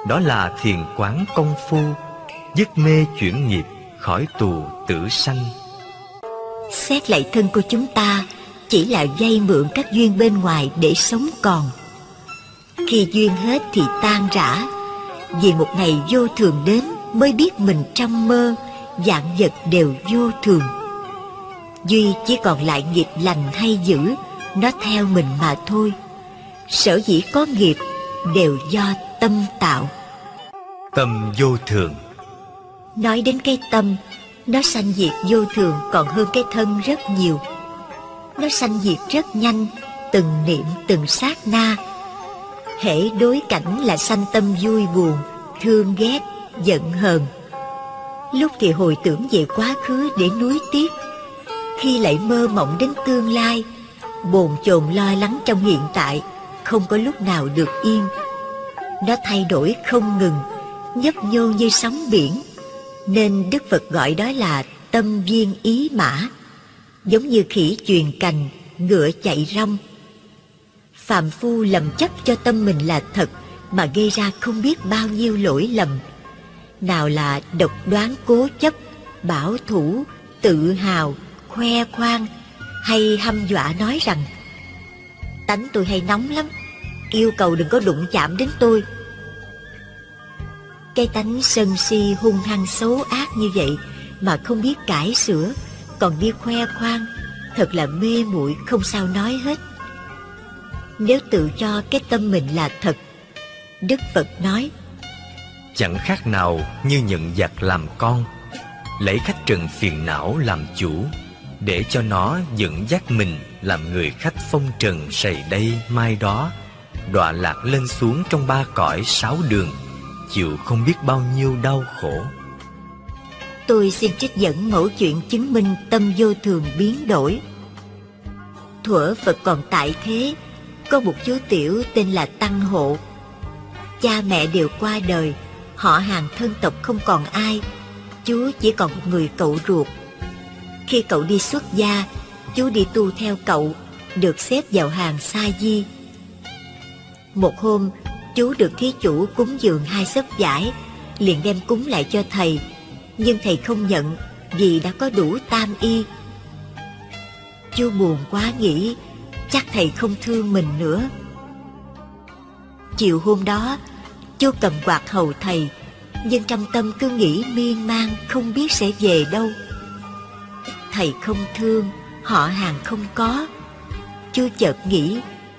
Đó là thiền quán công phu, dứt mê chuyển nghiệp, khỏi tù tử sanh. Xét lại thân của chúng ta chỉ là vay mượn các duyên bên ngoài để sống còn. Khi duyên hết thì tan rã, vì một ngày vô thường đến mới biết mình trong mơ, vạn vật đều vô thường. Duy chỉ còn lại nghiệp lành hay dữ, nó theo mình mà thôi. Sở dĩ có nghiệp đều do tâm tạo. Tâm vô thường. Nói đến cái tâm, nó sanh diệt vô thường còn hơn cái thân rất nhiều. Nó sanh diệt rất nhanh, từng niệm từng sát na. Hễ đối cảnh là sanh tâm vui buồn, thương ghét, giận hờn. Lúc thì hồi tưởng về quá khứ để nuối tiếc, khi lại mơ mộng đến tương lai, bồn chồn lo lắng trong hiện tại, không có lúc nào được yên. Nó thay đổi không ngừng, nhấp nhô như sóng biển, nên Đức Phật gọi đó là tâm viên ý mã, giống như khỉ chuyền cành, ngựa chạy rong. Phàm phu lầm chấp cho tâm mình là thật mà gây ra không biết bao nhiêu lỗi lầm. Nào là độc đoán cố chấp, bảo thủ, tự hào, khoe khoang, hay hăm dọa nói rằng tánh tôi hay nóng lắm, yêu cầu đừng có đụng chạm đến tôi. Cái tánh sân si hung hăng xấu ác như vậy mà không biết cải sửa, còn đi khoe khoang, thật là mê muội không sao nói hết. Nếu tự cho cái tâm mình là thật, Đức Phật nói, chẳng khác nào như nhận giặc làm con, lấy khách trần phiền não làm chủ, để cho nó dẫn dắt mình làm người khách phong trần sầy đây mai đó, đọa lạc lên xuống trong ba cõi sáu đường, chịu không biết bao nhiêu đau khổ. Tôi xin trích dẫn mẫu chuyện chứng minh tâm vô thường biến đổi. Thuở Phật còn tại thế, có một chú tiểu tên là Tăng Hộ. Cha mẹ đều qua đời, họ hàng thân tộc không còn ai, chú chỉ còn một người cậu ruột. Khi cậu đi xuất gia, chú đi tu theo cậu, được xếp vào hàng sa di. Một hôm, chú được thí chủ cúng dường 2 xấp vải, liền đem cúng lại cho thầy, nhưng thầy không nhận vì đã có đủ tam y. Chú buồn quá nghĩ chắc thầy không thương mình nữa. Chiều hôm đó, chú cầm quạt hầu thầy, nhưng trong tâm cứ nghĩ miên man không biết sẽ về đâu. Thầy không thương, họ hàng không có. Chú chợt nghĩ,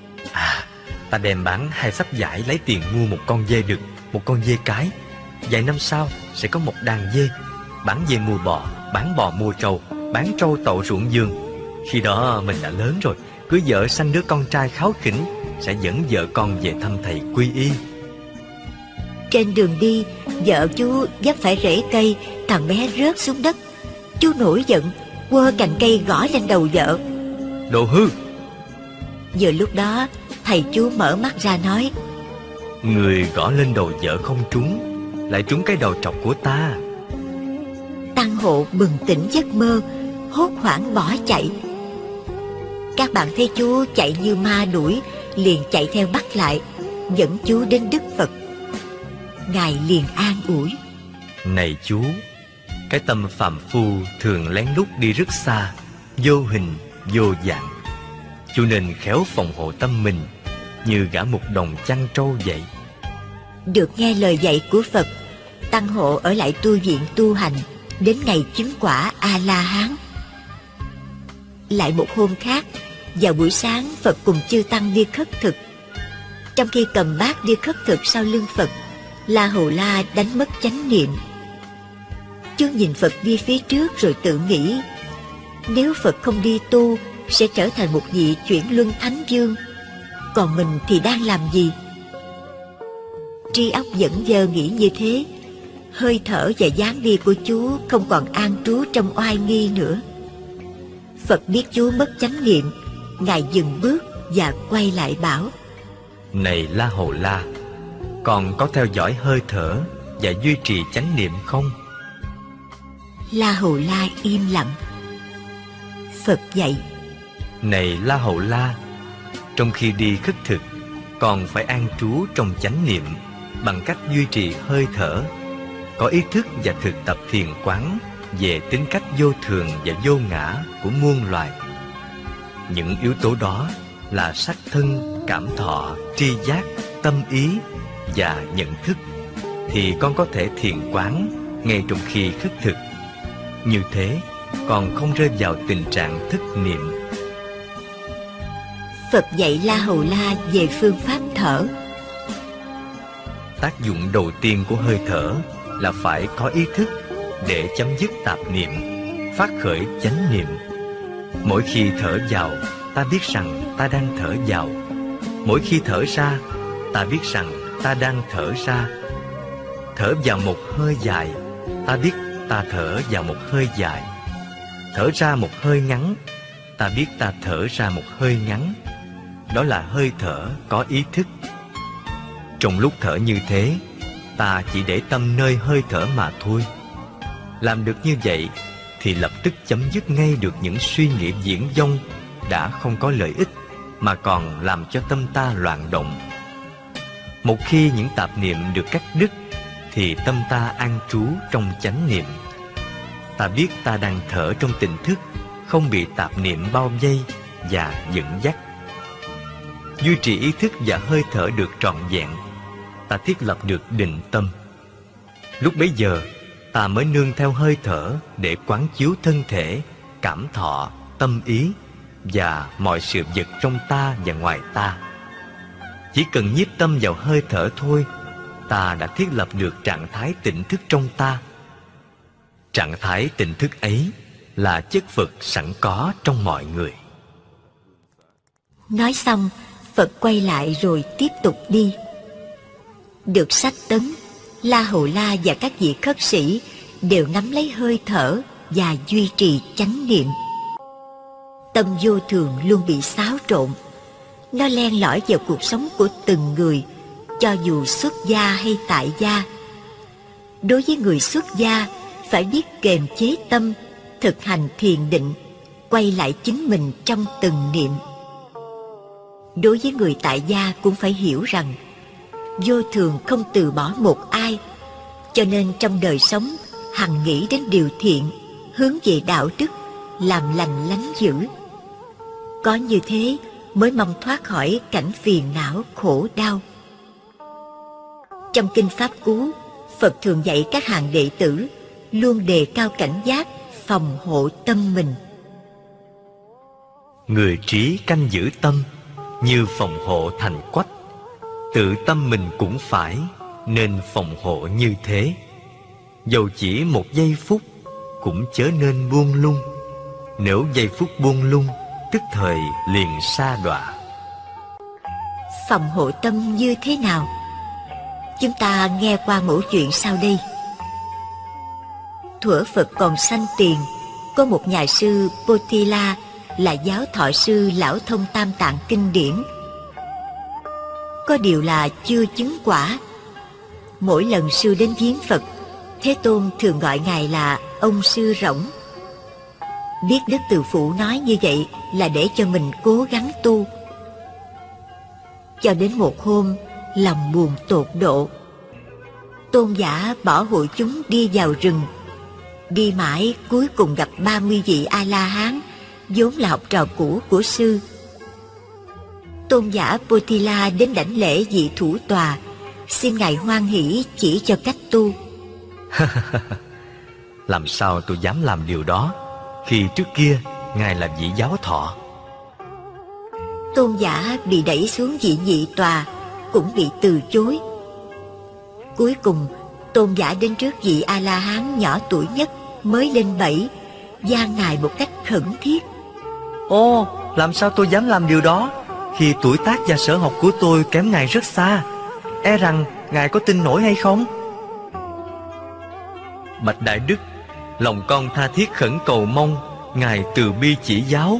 ta đem bán 2 xấp vải lấy tiền mua một con dê đực, một con dê cái. Vài năm sau sẽ có một đàn dê, bán dê mua bò, bán bò mua trâu, bán trâu tậu ruộng vườn. Khi đó mình đã lớn rồi, cưới vợ sanh đứa con trai kháu khỉnh, sẽ dẫn vợ con về thăm thầy quy y. Trên đường đi, vợ chú vấp phải rễ cây, thằng bé rớt xuống đất. Chú nổi giận, quơ cành cây gõ lên đầu vợ. Đồ hư! Vừa lúc đó, thầy chú mở mắt ra nói, người gõ lên đầu vợ không trúng, lại trúng cái đầu trọc của ta. Tăng Hộ bừng tỉnh giấc mơ, hốt hoảng bỏ chạy. Các bạn thấy chú chạy như ma đuổi, liền chạy theo bắt lại, dẫn chú đến Đức Phật. Ngài liền an ủi, này chú, cái tâm phàm phu thường lén lút đi rất xa, vô hình vô dạng. Chú nên khéo phòng hộ tâm mình, như gả một đồng chăn trâu vậy. Được nghe lời dạy của Phật, Tăng Hộ ở lại tu viện tu hành, đến ngày chứng quả A-la-hán. Lại một hôm khác, vào buổi sáng, Phật cùng chư Tăng đi khất thực. Trong khi cầm bát đi khất thực sau lưng Phật, La Hầu La đánh mất chánh niệm. Chú nhìn Phật đi phía trước rồi tự nghĩ, nếu Phật không đi tu, sẽ trở thành một vị chuyển luân thánh vương, còn mình thì đang làm gì? Tri óc vẫn vơ nghĩ như thế, hơi thở và dáng đi của chú không còn an trú trong oai nghi nữa. Phật biết chú mất chánh niệm, Ngài dừng bước và quay lại bảo, này La Hầu La, còn có theo dõi hơi thở và duy trì chánh niệm không? La Hầu La im lặng. Phật dạy, này La Hầu La, trong khi đi khất thực, còn phải an trú trong chánh niệm, bằng cách duy trì hơi thở, có ý thức và thực tập thiền quán về tính cách vô thường và vô ngã của muôn loài. Những yếu tố đó là sắc thân, cảm thọ, tri giác, tâm ý và nhận thức, thì con có thể thiền quán ngay trong khi khất thực. Như thế, còn không rơi vào tình trạng thức niệm. Phật dạy La Hầu La về phương pháp thở. Tác dụng đầu tiên của hơi thở là phải có ý thức để chấm dứt tạp niệm, phát khởi chánh niệm. Mỗi khi thở vào, ta biết rằng ta đang thở vào. Mỗi khi thở ra, ta biết rằng ta đang thở ra. Thở vào một hơi dài, ta biết ta thở vào một hơi dài. Thở ra một hơi ngắn, ta biết ta thở ra một hơi ngắn. Đó là hơi thở có ý thức. Trong lúc thở như thế, ta chỉ để tâm nơi hơi thở mà thôi. Làm được như vậy thì lập tức chấm dứt ngay được những suy nghĩ viển vông đã không có lợi ích, mà còn làm cho tâm ta loạn động. Một khi những tạp niệm được cắt đứt, thì tâm ta an trú trong chánh niệm. Ta biết ta đang thở trong tỉnh thức, không bị tạp niệm bao vây và dẫn dắt. Duy trì ý thức và hơi thở được trọn vẹn, ta thiết lập được định tâm. Lúc bấy giờ, ta mới nương theo hơi thở để quán chiếu thân thể, cảm thọ, tâm ý và mọi sự vật trong ta và ngoài ta. Chỉ cần nhiếp tâm vào hơi thở thôi, ta đã thiết lập được trạng thái tỉnh thức trong ta. Trạng thái tỉnh thức ấy là chất Phật sẵn có trong mọi người. Nói xong, Phật quay lại rồi tiếp tục đi. Được sách tấn, La Hầu La và các vị khất sĩ đều nắm lấy hơi thở và duy trì chánh niệm. Tâm vô thường luôn bị xáo trộn. Nó len lỏi vào cuộc sống của từng người, cho dù xuất gia hay tại gia. Đối với người xuất gia, phải biết kiềm chế tâm, thực hành thiền định, quay lại chính mình trong từng niệm. Đối với người tại gia cũng phải hiểu rằng vô thường không từ bỏ một ai, cho nên trong đời sống hằng nghĩ đến điều thiện, hướng về đạo đức, làm lành lánh dữ. Có như thế mới mong thoát khỏi cảnh phiền não khổ đau. Trong Kinh Pháp Cú, Phật thường dạy các hàng đệ tử luôn đề cao cảnh giác, phòng hộ tâm mình. Người trí canh giữ tâm như phòng hộ thành quách. Tự tâm mình cũng phải nên phòng hộ như thế. Dầu chỉ một giây phút cũng chớ nên buông lung. Nếu giây phút buông lung, tức thời liền sa đọa. Phòng hộ tâm như thế nào? Chúng ta nghe qua mẩu chuyện sau đây. Thuở Phật còn sanh tiền, có một nhà sư Potila là giáo thọ sư lão thông Tam Tạng kinh điển. Có điều là chưa chứng quả. Mỗi lần sư đến viếng Phật, Thế Tôn thường gọi ngài là ông sư rỗng. Biết Đức Từ Phụ nói như vậy là để cho mình cố gắng tu. Cho đến một hôm, lòng buồn tột độ, tôn giả bỏ hội chúng đi vào rừng. Đi mãi cuối cùng gặp 30 vị A-la-hán, vốn là học trò cũ của sư. Tôn giả Potila đến đảnh lễ vị thủ tòa, xin ngài hoan hỷ chỉ cho cách tu. Làm sao tôi dám làm điều đó, khi trước kia ngài là vị giáo thọ. Tôn giả bị đẩy xuống vị nhị tòa, cũng bị từ chối. Cuối cùng, tôn giả đến trước vị A-la-hán nhỏ tuổi nhất, mới lên 7, van ngài một cách khẩn thiết. Ô, làm sao tôi dám làm điều đó, khi tuổi tác và sở học của tôi kém ngài rất xa. E rằng ngài có tin nổi hay không? Bạch Đại Đức, lòng con tha thiết khẩn cầu mong ngài từ bi chỉ giáo.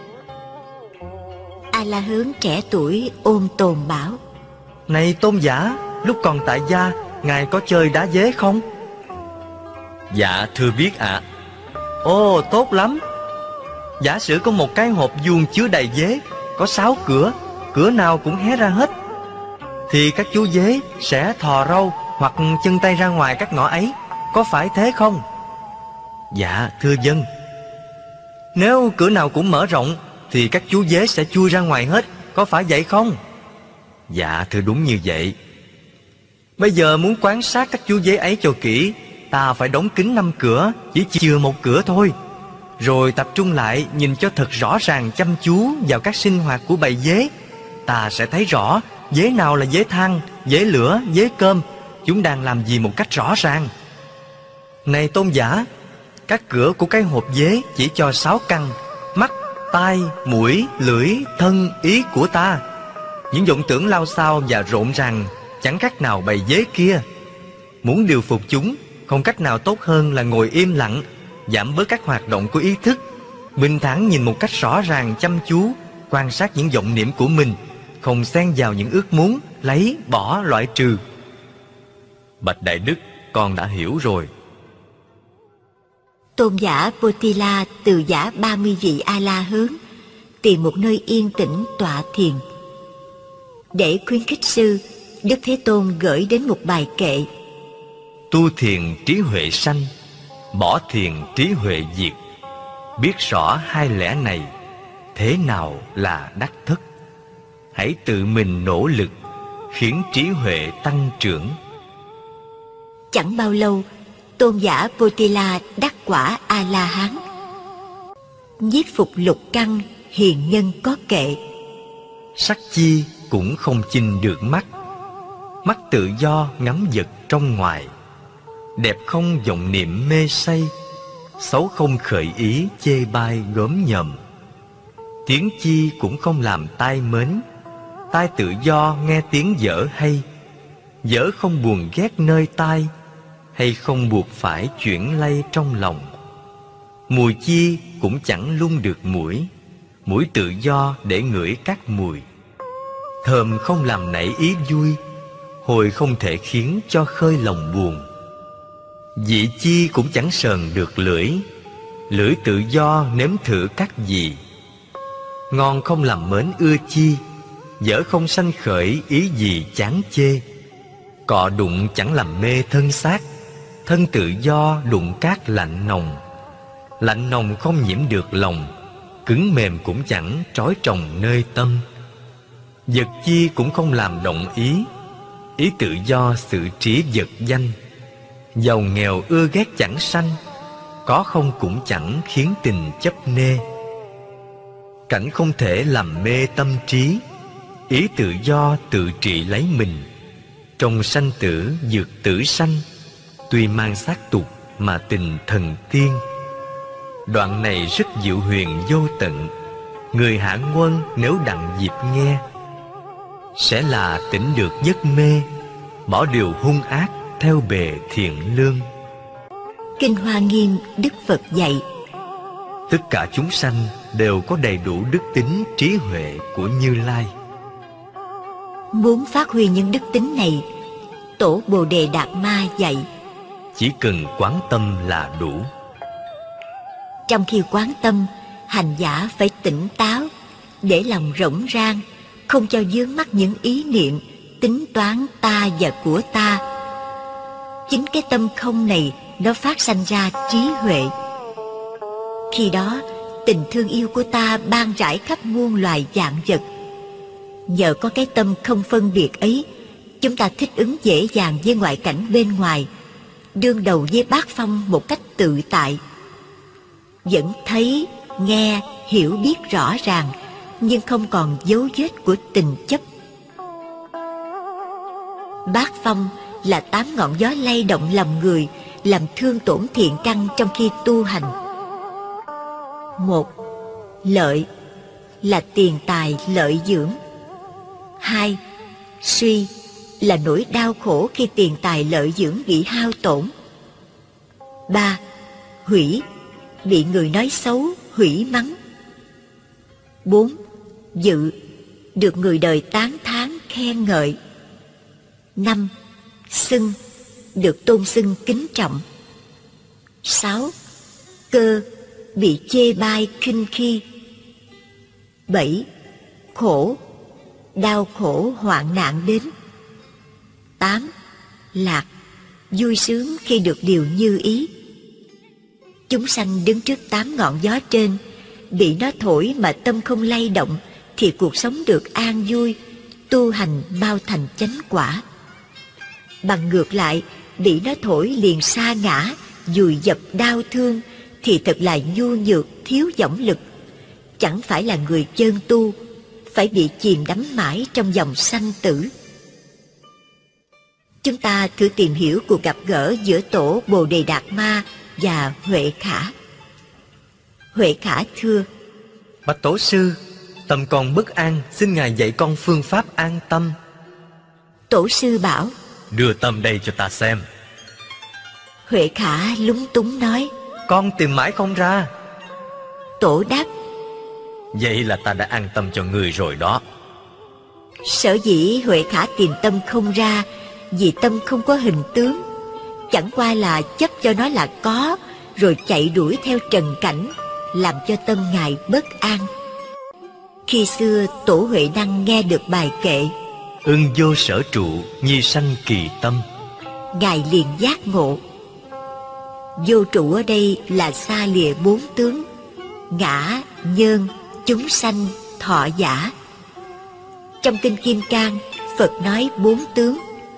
A-la-hán trẻ tuổi ôm tồn bảo: Này tôn giả, lúc còn tại gia, ngài có chơi đá dế không? Dạ thưa biết ạ. Ồ, tốt lắm. Giả sử có một cái hộp vuông chứa đầy dế, có 6 cửa, cửa nào cũng hé ra hết, thì các chú dế sẽ thò râu hoặc chân tay ra ngoài các ngõ ấy. Có phải thế không? Dạ thưa dân. Nếu cửa nào cũng mở rộng thì các chú dế sẽ chui ra ngoài hết. Có phải vậy không? Dạ thưa đúng như vậy. Bây giờ muốn quan sát các chú dế ấy cho kỹ, ta phải đóng kín 5 cửa, chỉ chừa một cửa thôi. Rồi tập trung lại nhìn cho thật rõ ràng, chăm chú vào các sinh hoạt của bầy dế. Ta sẽ thấy rõ dế nào là dế than, dế lửa, dế cơm. Chúng đang làm gì một cách rõ ràng. Này tôn giả, các cửa của cái hộp dế chỉ cho 6 căn: mắt, tai, mũi, lưỡi, thân, ý của ta. Những vọng tưởng lao xao và rộn ràng chẳng khác nào bầy dế kia. Muốn điều phục chúng, không cách nào tốt hơn là ngồi im lặng, giảm bớt các hoạt động của ý thức, bình thản nhìn một cách rõ ràng, chăm chú, quan sát những vọng niệm của mình, không xen vào những ước muốn, lấy, bỏ, loại trừ. Bạch Đại Đức, con đã hiểu rồi. Tôn giả Potila từ giả 30 vị A-la hướng, tìm một nơi yên tĩnh tọa thiền. Để khuyến khích sư, Đức Thế Tôn gửi đến một bài kệ: Tu thiền trí huệ sanh, bỏ thiền trí huệ diệt. Biết rõ hai lẽ này, thế nào là đắc thất. Hãy tự mình nỗ lực, khiến trí huệ tăng trưởng. Chẳng bao lâu, tôn giả Potila đắc quả A-la-hán. Nhiếp phục lục căn, hiền nhân có kệ: Sắc chi cũng không chinh được mắt. Mắt tự do ngắm vật trong ngoài. Đẹp không vọng niệm mê say. Xấu không khởi ý chê bai gớm nhầm. Tiếng chi cũng không làm tai mến. Tai tự do nghe tiếng dở hay. Dở không buồn ghét nơi tai, hay không buộc phải chuyển lay trong lòng. Mùi chi cũng chẳng lung được mũi. Mũi tự do để ngửi các mùi. Thơm không làm nảy ý vui. Hồi không thể khiến cho khơi lòng buồn. Vị chi cũng chẳng sờn được lưỡi. Lưỡi tự do nếm thử các gì. Ngon không làm mến ưa chi. Dở không sanh khởi ý gì chán chê. Cọ đụng chẳng làm mê thân xác. Thân tự do đụng cát lạnh nồng. Lạnh nồng không nhiễm được lòng. Cứng mềm cũng chẳng trói trồng nơi tâm. Vật chi cũng không làm động ý. Ý tự do xử trí vật danh. Giàu nghèo ưa ghét chẳng sanh. Có không cũng chẳng khiến tình chấp nê. Cảnh không thể làm mê tâm trí. Ý tự do tự trị lấy mình. Trong sanh tử dược tử sanh. Tuy mang xác tục mà tình thần tiên. Đoạn này rất diệu huyền vô tận. Người hạ quân nếu đặng dịp nghe, sẽ là tỉnh được giấc mê. Bỏ điều hung ác theo bề thiện lương. Kinh Hoa Nghiêm Đức Phật dạy: Tất cả chúng sanh đều có đầy đủ đức tính trí huệ của Như Lai. Muốn phát huy những đức tính này, Tổ Bồ Đề Đạt Ma dạy: Chỉ cần quán tâm là đủ. Trong khi quán tâm, hành giả phải tỉnh táo, để lòng rỗng rang, không cho vướng mắc những ý niệm, tính toán ta và của ta. Chính cái tâm không này nó phát sanh ra trí huệ. Khi đó, tình thương yêu của ta ban rải khắp muôn loài vạn vật. Nhờ có cái tâm không phân biệt ấy, chúng ta thích ứng dễ dàng với ngoại cảnh bên ngoài, đương đầu với bát phong một cách tự tại. Vẫn thấy, nghe, hiểu biết rõ ràng, nhưng không còn dấu vết của tình chấp. Bát phong là 8 ngọn gió lay động lòng người, làm thương tổn thiện căn trong khi tu hành. 1. Lợi là tiền tài lợi dưỡng. 2. Suy là nỗi đau khổ khi tiền tài lợi dưỡng bị hao tổn. 3. Hủy, bị người nói xấu, hủy mắng. 4. Dự, được người đời tán thán khen ngợi. 5. Xưng, được tôn xưng kính trọng. 6. Cơ, bị chê bai khinh khi. 7. Khổ, đau khổ hoạn nạn đến. 8. Lạc, vui sướng khi được điều như ý. Chúng sanh đứng trước 8 ngọn gió trên, bị nó thổi mà tâm không lay động, thì cuộc sống được an vui, tu hành mau thành chánh quả. Bằng ngược lại, bị nó thổi liền sa ngã, dùi dập đau thương, thì thật là nhu nhược, thiếu dõng lực, chẳng phải là người chân tu, phải bị chìm đắm mãi trong dòng sanh tử. Chúng ta thử tìm hiểu cuộc gặp gỡ giữa tổ Bồ Đề Đạt Ma và Huệ Khả. Huệ Khả thưa: Bạch Tổ sư, tâm con bất an, xin Ngài dạy con phương pháp an tâm. Tổ sư bảo: Đưa tâm đây cho ta xem. Huệ Khả lúng túng nói: Con tìm mãi không ra. Tổ đáp: Vậy là ta đã an tâm cho người rồi đó. Sở dĩ Huệ Khả tìm tâm không ra, vì tâm không có hình tướng, chẳng qua là chấp cho nó là có, rồi chạy đuổi theo trần cảnh, làm cho tâm Ngài bất an. Khi xưa Tổ Huệ Năng nghe được bài kệ Ưng vô sở trụ, nhi sanh kỳ tâm, Ngài liền giác ngộ. Vô trụ ở đây là xa lìa 4 tướng: ngã, nhân, chúng sanh, thọ giả. Trong Kinh Kim Cang, Phật nói 4 tướng: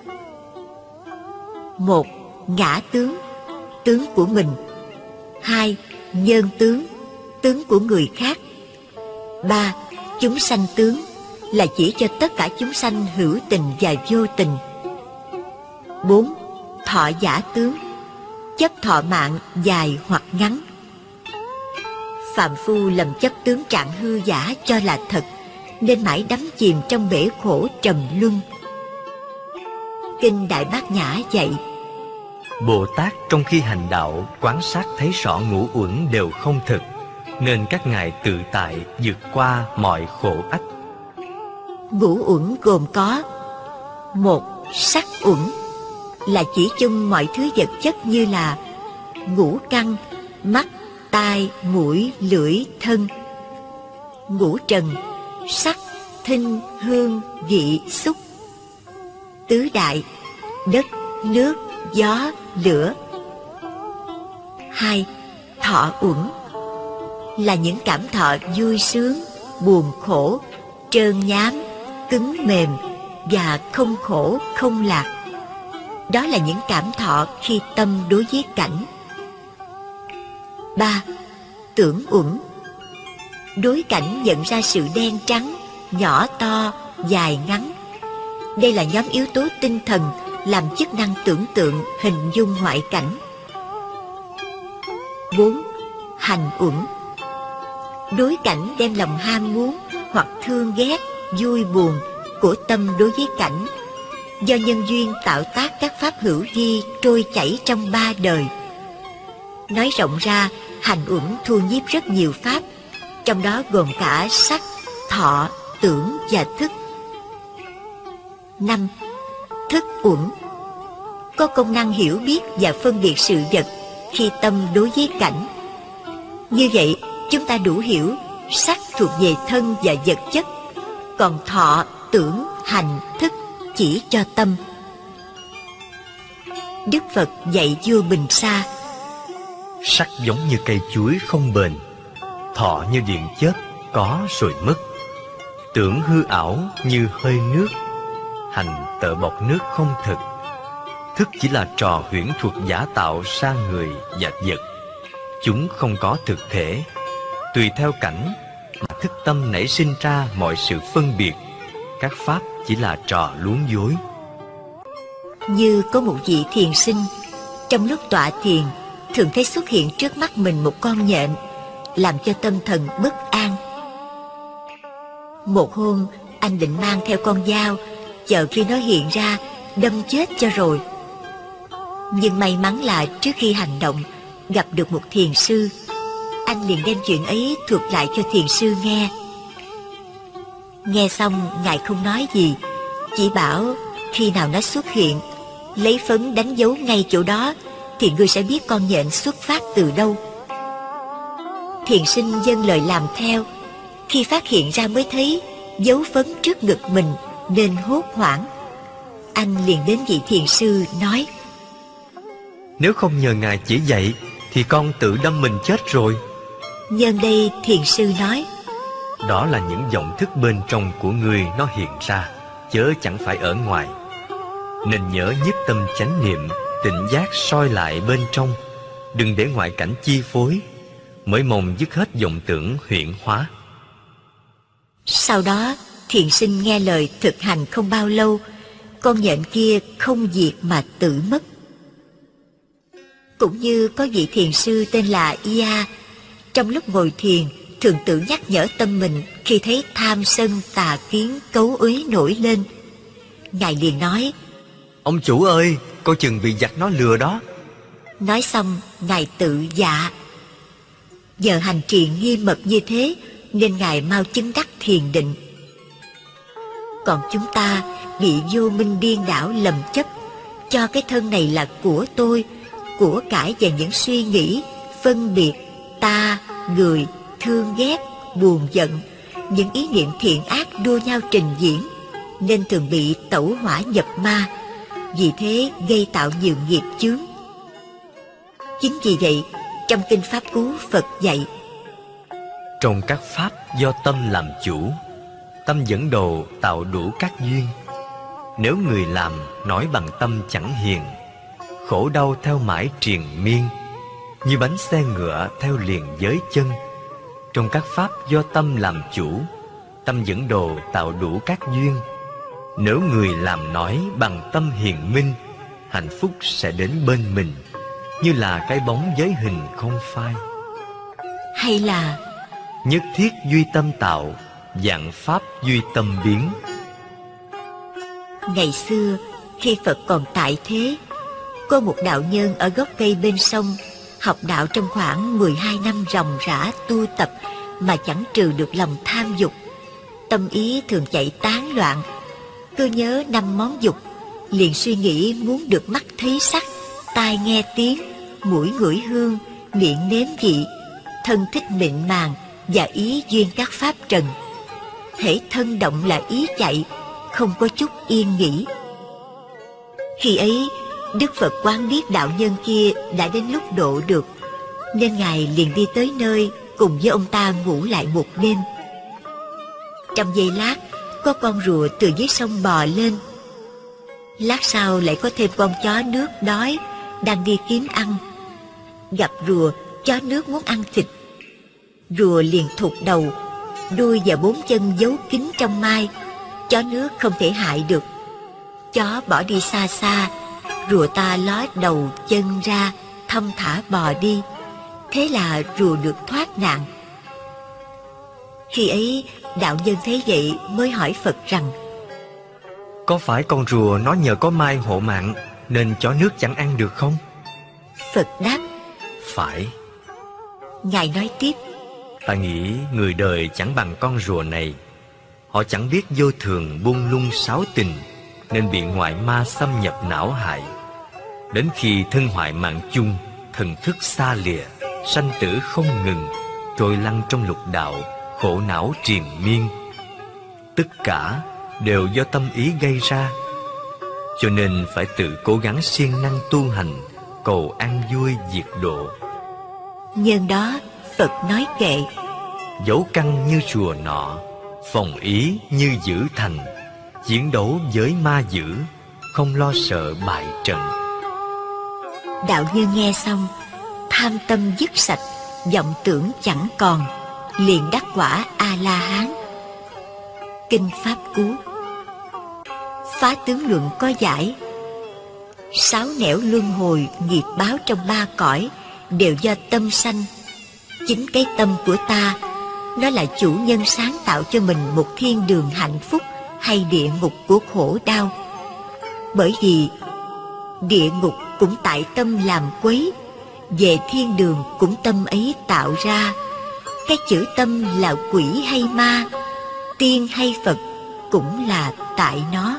1. Ngã tướng, tướng của mình. 2. Nhân tướng, tướng của người khác. 3. Chúng sanh tướng, là chỉ cho tất cả chúng sanh hữu tình và vô tình. 4. Thọ giả tướng, chấp thọ mạng dài hoặc ngắn. Phàm phu lầm chấp tướng trạng hư giả cho là thật, nên mãi đắm chìm trong bể khổ trầm luân. Kinh Đại Bát Nhã dạy: Bồ Tát trong khi hành đạo quán sát thấy rõ ngũ uẩn đều không thực, nên các ngài tự tại vượt qua mọi khổ ách. Ngũ uẩn gồm có: 1. Sắc uẩn, là chỉ chung mọi thứ vật chất như là ngũ căn, mắt, tai, mũi, lưỡi, thân. Ngũ trần, sắc, thinh, hương, vị, xúc. Tứ đại, đất, nước, gió, lửa. 2. Thọ uẩn, là những cảm thọ vui sướng, buồn khổ, trơn nhám, cứng mềm và không khổ, không lạc. Đó là những cảm thọ khi tâm đối với cảnh. 3. Tưởng uẩn, đối cảnh nhận ra sự đen trắng, nhỏ to, dài ngắn. Đây là nhóm yếu tố tinh thần làm chức năng tưởng tượng, hình dung ngoại cảnh. 4. Hành uẩn, đối cảnh đem lòng ham muốn hoặc thương ghét, vui buồn của tâm đối với cảnh, do nhân duyên tạo tác các pháp hữu vi trôi chảy trong 3 đời. Nói rộng ra, hành uẩn thu nhiếp rất nhiều pháp, trong đó gồm cả sắc, thọ, tưởng và thức. 5. Thức uẩn, có công năng hiểu biết và phân biệt sự vật khi tâm đối với cảnh. Như vậy, chúng ta đủ hiểu sắc thuộc về thân và vật chất, còn thọ, tưởng, hành, thức chỉ cho tâm. Đức Phật dạy vua Bình Sa: Sắc giống như cây chuối không bền, thọ như điện chớp có rồi mất, tưởng hư ảo như hơi nước, hành tợ bọc nước không thực, thức chỉ là trò huyễn thuật giả tạo ra người và vật. Chúng không có thực thể, tùy theo cảnh mà thức tâm nảy sinh ra mọi sự phân biệt. Các pháp chỉ là trò luống dối. Như có một vị thiền sinh, trong lúc tọa thiền thường thấy xuất hiện trước mắt mình một con nhện, làm cho tâm thần bất an. Một hôm, anh định mang theo con dao, chờ khi nó hiện ra đâm chết cho rồi. Nhưng may mắn là trước khi hành động gặp được một thiền sư, anh liền đem chuyện ấy thuật lại cho thiền sư nghe. Nghe xong, ngài không nói gì, chỉ bảo khi nào nó xuất hiện, lấy phấn đánh dấu ngay chỗ đó, thì ngươi sẽ biết con nhện xuất phát từ đâu. Thiền sinh vâng lời làm theo. Khi phát hiện ra mới thấy dấu phấn trước ngực mình, nên hốt hoảng. anh liền đến vị thiền sư nói: Nếu không nhờ ngài chỉ dạy thì con tự đâm mình chết rồi. Nhân đây thiền sư nói: Đó là những vọng thức bên trong của ngươi nó hiện ra, chớ chẳng phải ở ngoài. Nên nhớ nhiếp tâm chánh niệm, tỉnh giác soi lại bên trong, đừng để ngoại cảnh chi phối, mới mong dứt hết vọng tưởng huyễn hóa. Sau đó thiền sinh nghe lời thực hành không bao lâu, con nhện kia không diệt mà tự mất. Cũng như có vị thiền sư tên là Ia, trong lúc ngồi thiền thường tự nhắc nhở tâm mình khi thấy tham sân tà kiến cấu uế nổi lên. Ngài liền nói: Ông chủ ơi, coi chừng bị giặc nó lừa đó. Nói xong Ngài tự dạ. Nhờ hành trì nghiêm mật như thế nên Ngài mau chứng đắc thiền định. Còn chúng ta bị vô minh điên đảo lầm chấp, cho cái thân này là của tôi, của cải và những suy nghĩ phân biệt ta, người, thương ghét, buồn giận, những ý niệm thiện ác đua nhau trình diễn, nên thường bị tẩu hỏa nhập ma, vì thế gây tạo nhiều nghiệp chướng. Chính vì vậy, trong Kinh Pháp Cú Phật dạy: Trong các pháp do tâm làm chủ, tâm dẫn đầu tạo đủ các duyên. Nếu người làm nói bằng tâm chẳng hiền, khổ đau theo mãi triền miên, như bánh xe ngựa theo liền giới chân. Trong các pháp do tâm làm chủ, tâm dẫn đầu tạo đủ các duyên. Nếu người làm nói bằng tâm hiền minh, hạnh phúc sẽ đến bên mình, như là cái bóng giới hình không phai. Hay là Nhất thiết duy tâm tạo, vạn pháp duy tâm biến. ngày xưa khi Phật còn tại thế, có một đạo nhân ở gốc cây bên sông học đạo trong khoảng 12 năm ròng rã tu tập mà chẳng trừ được lòng tham dục. Tâm ý thường chạy tán loạn, cứ nhớ 5 món dục, liền suy nghĩ muốn được mắt thấy sắc, tai nghe tiếng, mũi ngửi hương, miệng nếm vị, thân thích mịn màng và ý duyên các pháp trần. Hễ thân động là ý chạy, không có chút yên nghỉ. Khi ấy Đức Phật quán biết đạo nhân kia đã đến lúc độ được, nên Ngài liền đi tới nơi cùng với ông ta ngủ lại một đêm. Trong giây lát, có con rùa từ dưới sông bò lên. Lát sau lại có thêm con chó nước đói đang đi kiếm ăn. Gặp rùa, chó nước muốn ăn thịt. Rùa liền thụt đầu, đuôi và 4 chân giấu kín trong mai, chó nước không thể hại được. Chó bỏ đi xa xa, rùa ta ló đầu chân ra, thong thả bò đi. Thế là rùa được thoát nạn. Khi ấy đạo nhân thấy vậy mới hỏi Phật rằng: Có phải con rùa nó nhờ có mai hộ mạng nên chó nước chẳng ăn được không? Phật đáp: Phải. Ngài nói tiếp: Ta nghĩ người đời chẳng bằng con rùa này. Họ chẳng biết vô thường buông lung sáu tình, nên bị ngoại ma xâm nhập não hại. Đến khi thân hoại mạng chung, thần thức xa lìa, sanh tử không ngừng, trôi lăn trong lục đạo, khổ não triền miên. Tất cả đều do tâm ý gây ra. Cho nên phải tự cố gắng siêng năng tu hành, cầu an vui diệt độ. Nhân đó Phật nói kệ: Dấu căn như rùa nọ, phòng ý như giữ thành, chiến đấu với ma dữ, không lo sợ bại trận. Đạo nhân nghe xong, tham tâm dứt sạch, vọng tưởng chẳng còn, liền đắc quả A-la-hán. Kinh Pháp Cú. Phá tướng luận có giải: 6 nẻo luân hồi nghiệp báo trong 3 cõi đều do tâm sanh. Chính cái tâm của ta, nó là chủ nhân sáng tạo cho mình một thiên đường hạnh phúc hay địa ngục của khổ đau. Bởi vì địa ngục cũng tại tâm làm quấy, về thiên đường cũng tâm ấy tạo ra. Cái chữ tâm là quỷ hay ma, tiên hay Phật, cũng là tại nó.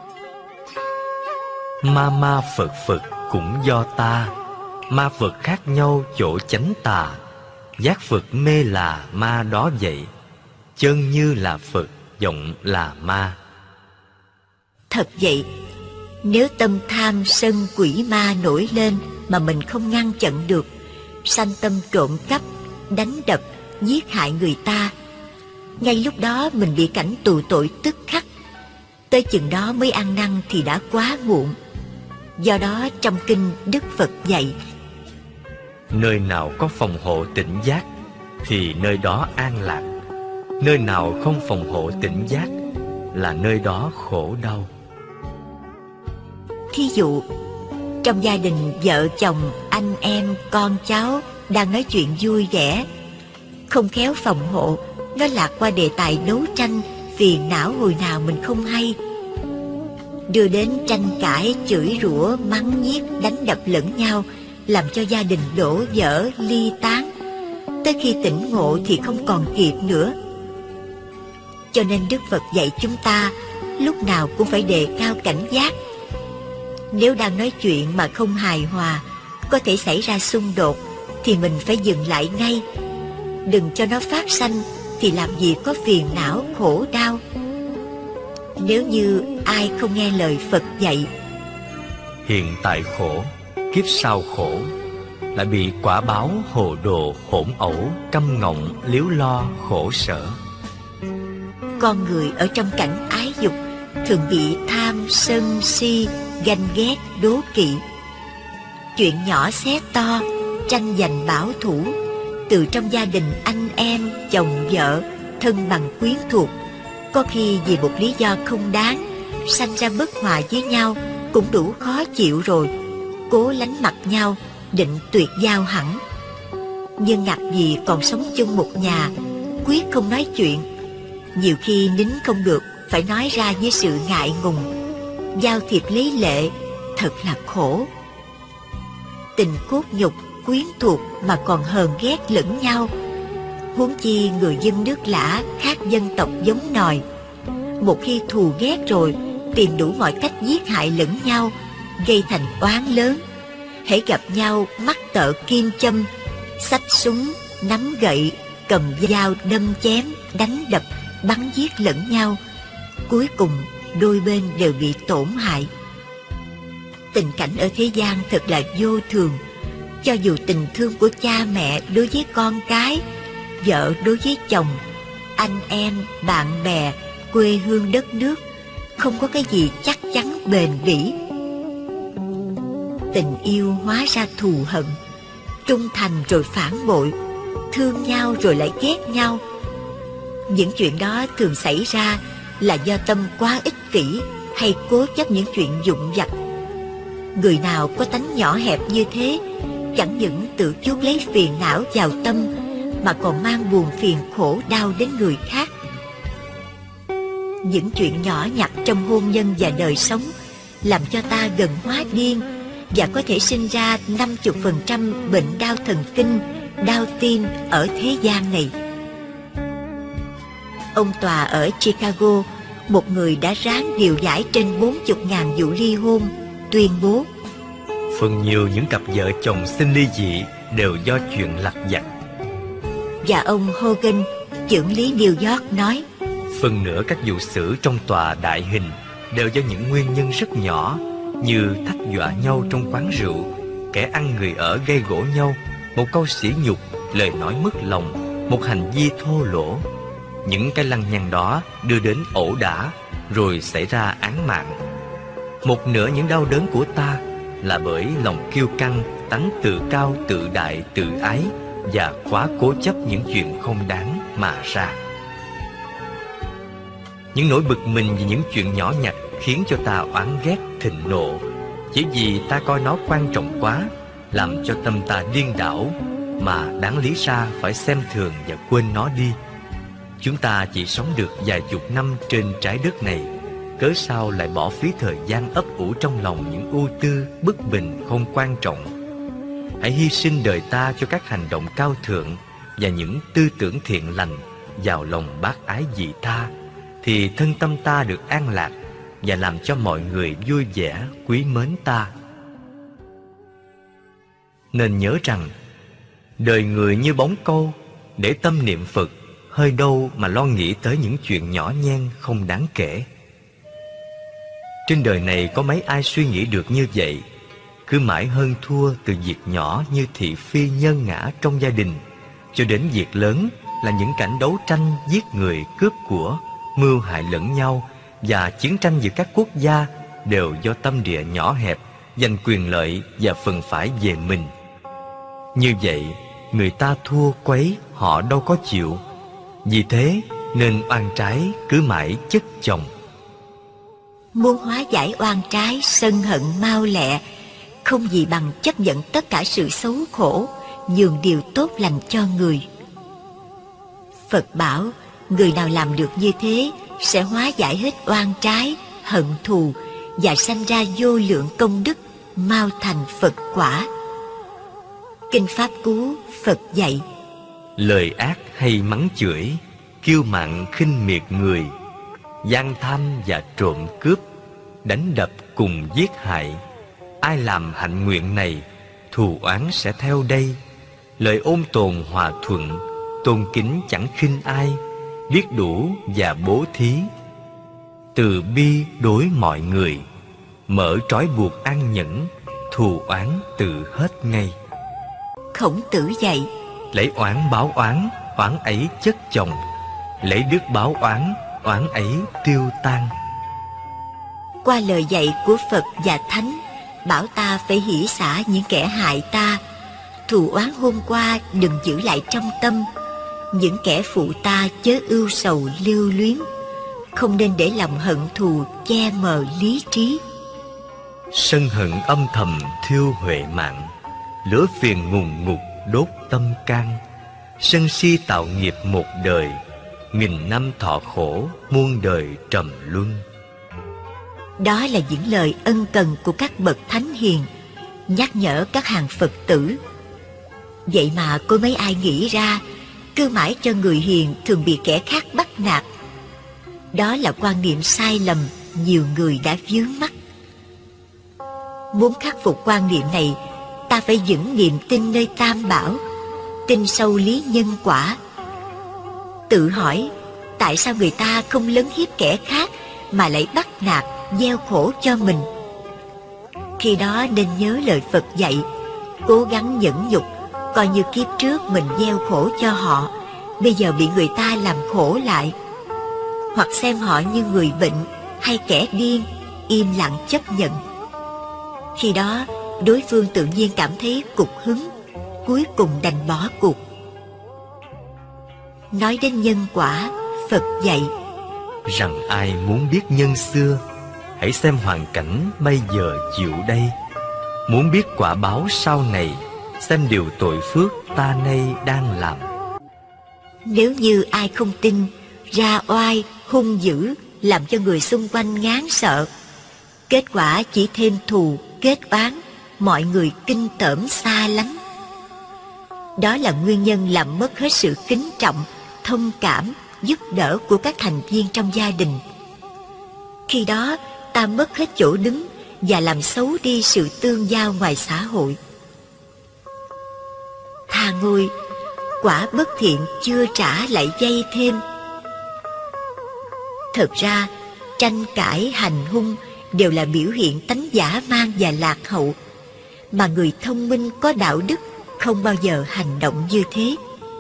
Ma ma Phật Phật cũng do ta, ma Phật khác nhau chỗ chánh tà. Giác Phật mê là ma đó vậy, chân như là Phật, vọng là ma. Thật vậy, Nếu tâm tham sân quỷ ma nổi lên mà mình không ngăn chặn được, sanh tâm trộm cắp, đánh đập, giết hại người ta, ngay lúc đó mình bị cảnh tù tội tức khắc. Tới chừng đó mới ăn năn thì đã quá muộn. Do đó trong kinh Đức Phật dạy: nơi nào có phòng hộ tỉnh giác thì nơi đó an lạc, nơi nào không phòng hộ tỉnh giác là nơi đó khổ đau. Thí dụ, trong gia đình vợ chồng, anh em, con cháu đang nói chuyện vui vẻ, không khéo phòng hộ, nó lạc qua đề tài đấu tranh, phiền não hồi nào mình không hay, đưa đến tranh cãi, chửi rủa, mắng nhiếc, đánh đập lẫn nhau, làm cho gia đình đổ vỡ, ly tán. Tới khi tỉnh ngộ thì không còn kịp nữa. Cho nên Đức Phật dạy chúng ta lúc nào cũng phải đề cao cảnh giác. Nếu đang nói chuyện mà không hài hòa, có thể xảy ra xung đột, thì mình phải dừng lại ngay. Đừng cho nó phát sanh, thì làm gì có phiền não, khổ đau. Nếu như ai không nghe lời Phật dạy, hiện tại khổ, kiếp sau khổ, lại bị quả báo hồ đồ, hỗn ẩu, căm ngọng, liếu lo, khổ sở. Con người ở trong cảnh ái dục thường bị tham, sân, si, ganh ghét, đố kỵ. Chuyện nhỏ xé to, tranh giành bảo thủ, từ trong gia đình anh em, chồng vợ, thân bằng quyến thuộc, có khi vì một lý do không đáng, sanh ra bất hòa với nhau cũng đủ khó chịu rồi. Cố lánh mặt nhau, định tuyệt giao hẳn. Nhưng ngặt gì còn sống chung một nhà, quyết không nói chuyện. Nhiều khi nín không được, phải nói ra với sự ngại ngùng. Giao thiệp lý lệ, thật là khổ. Tình cốt nhục, quyến thuộc mà còn hờn ghét lẫn nhau. Huống chi người dân nước lã khác dân tộc giống nòi. Một khi thù ghét rồi, tìm đủ mọi cách giết hại lẫn nhau, gây thành oán lớn. Hễ gặp nhau mắc tợ kim châm, xách súng, nắm gậy, cầm dao đâm chém, đánh đập, bắn giết lẫn nhau. Cuối cùng đôi bên đều bị tổn hại. Tình cảnh ở thế gian thật là vô thường. Cho dù tình thương của cha mẹ đối với con cái, vợ đối với chồng, anh em, bạn bè, quê hương đất nước, không có cái gì chắc chắn bền bỉ. Tình yêu hóa ra thù hận, trung thành rồi phản bội, thương nhau rồi lại ghét nhau. Những chuyện đó thường xảy ra là do tâm quá ích kỷ hay cố chấp những chuyện vụn vặt. Người nào có tánh nhỏ hẹp như thế, chẳng những tự chuốc lấy phiền não vào tâm, mà còn mang buồn phiền khổ đau đến người khác. Những chuyện nhỏ nhặt trong hôn nhân và đời sống làm cho ta gần hóa điên, và có thể sinh ra 50% bệnh đau thần kinh, đau tim ở thế gian này. Ông tòa ở Chicago, một người đã ráng điều giải trên 40.000 vụ ly hôn, tuyên bố: phần nhiều những cặp vợ chồng sinh ly dị đều do chuyện lặt vặt. Và ông Hogan, chưởng lý New York nói: phần nửa các vụ xử trong tòa đại hình đều do những nguyên nhân rất nhỏ, như thách dọa nhau trong quán rượu, kẻ ăn người ở gây gổ nhau, một câu sỉ nhục, lời nói mất lòng, một hành vi thô lỗ. Những cái lăng nhăng đó đưa đến ẩu đả, rồi xảy ra án mạng. Một nửa những đau đớn của ta là bởi lòng kiêu căng, tánh tự cao, tự đại, tự ái và quá cố chấp những chuyện không đáng mà ra. Những nỗi bực mình vì những chuyện nhỏ nhặt khiến cho ta oán ghét, thịnh nộ, chỉ vì ta coi nó quan trọng quá, làm cho tâm ta điên đảo, mà đáng lý ra phải xem thường và quên nó đi. Chúng ta chỉ sống được vài chục năm trên trái đất này, cớ sao lại bỏ phí thời gian ấp ủ trong lòng những ưu tư, bất bình không quan trọng. Hãy hy sinh đời ta cho các hành động cao thượng và những tư tưởng thiện lành, vào lòng bác ái vị tha, thì thân tâm ta được an lạc và làm cho mọi người vui vẻ, quý mến ta. Nên nhớ rằng, đời người như bóng câu, để tâm niệm Phật, hơi đâu mà lo nghĩ tới những chuyện nhỏ nhen không đáng kể. Trên đời này có mấy ai suy nghĩ được như vậy. Cứ mãi hơn thua từ việc nhỏ như thị phi nhân ngã trong gia đình, cho đến việc lớn là những cảnh đấu tranh giết người, cướp của, mưu hại lẫn nhau, và chiến tranh giữa các quốc gia đều do tâm địa nhỏ hẹp, giành quyền lợi và phần phải về mình. Như vậy, người ta thua quấy họ đâu có chịu. Vì thế nên oan trái cứ mãi chất chồng. Muốn hóa giải oan trái sân hận mau lẹ, không gì bằng chấp nhận tất cả sự xấu khổ, nhường điều tốt lành cho người. Phật bảo người nào làm được như thế sẽ hóa giải hết oan trái, hận thù và sanh ra vô lượng công đức, mau thành Phật quả. Kinh Pháp Cú Phật dạy: lời ác hay mắng chửi, kiêu mạn khinh miệt người, gian tham và trộm cướp, đánh đập cùng giết hại, ai làm hạnh nguyện này, thù oán sẽ theo đây. Lời ôn tồn hòa thuận, tôn kính chẳng khinh ai, biết đủ và bố thí, từ bi đối mọi người, mở trói buộc an nhẫn, thù oán tự hết ngay. Khổng Tử dạy: lấy oán báo oán, oán ấy chất chồng, lấy đức báo oán, oán ấy tiêu tan. Qua lời dạy của Phật và Thánh, bảo ta phải hỷ xả những kẻ hại ta. Thù oán hôm qua đừng giữ lại trong tâm. Những kẻ phụ ta chớ ưu sầu lưu luyến. Không nên để lòng hận thù che mờ lý trí. Sân hận âm thầm thiêu huệ mạng, lửa phiền ngùn ngụt đốt tâm can. Sân si tạo nghiệp một đời, nghìn năm thọ khổ muôn đời trầm luân. Đó là những lời ân cần của các bậc thánh hiền, nhắc nhở các hàng Phật tử. Vậy mà có mấy ai nghĩ ra, cứ mãi cho người hiền thường bị kẻ khác bắt nạt. Đó là quan niệm sai lầm nhiều người đã vướng mắc. Muốn khắc phục quan niệm này, ta phải vững niềm tin nơi Tam Bảo, tin sâu lý nhân quả. Tự hỏi, tại sao người ta không lấn hiếp kẻ khác mà lại bắt nạt, gieo khổ cho mình? Khi đó nên nhớ lời Phật dạy, cố gắng nhẫn nhục, coi như kiếp trước mình gieo khổ cho họ, bây giờ bị người ta làm khổ lại. Hoặc xem họ như người bệnh hay kẻ điên, im lặng chấp nhận. Khi đó đối phương tự nhiên cảm thấy cục hứng, cuối cùng đành bỏ cuộc. Nói đến nhân quả, Phật dạy rằng ai muốn biết nhân xưa, hãy xem hoàn cảnh bây giờ chịu đây. Muốn biết quả báo sau này, xem điều tội phước ta nay đang làm. Nếu như ai không tin, ra oai, hung dữ, làm cho người xung quanh ngán sợ, kết quả chỉ thêm thù, kết oán, mọi người kinh tởm xa lánh. Đó là nguyên nhân làm mất hết sự kính trọng, thông cảm, giúp đỡ của các thành viên trong gia đình. Khi đó ta mất hết chỗ đứng và làm xấu đi sự tương giao ngoài xã hội. Thà ngôi, quả bất thiện chưa trả lại dây thêm. Thật ra, tranh cãi hành hung đều là biểu hiện tánh dã man và lạc hậu, mà người thông minh có đạo đức không bao giờ hành động như thế.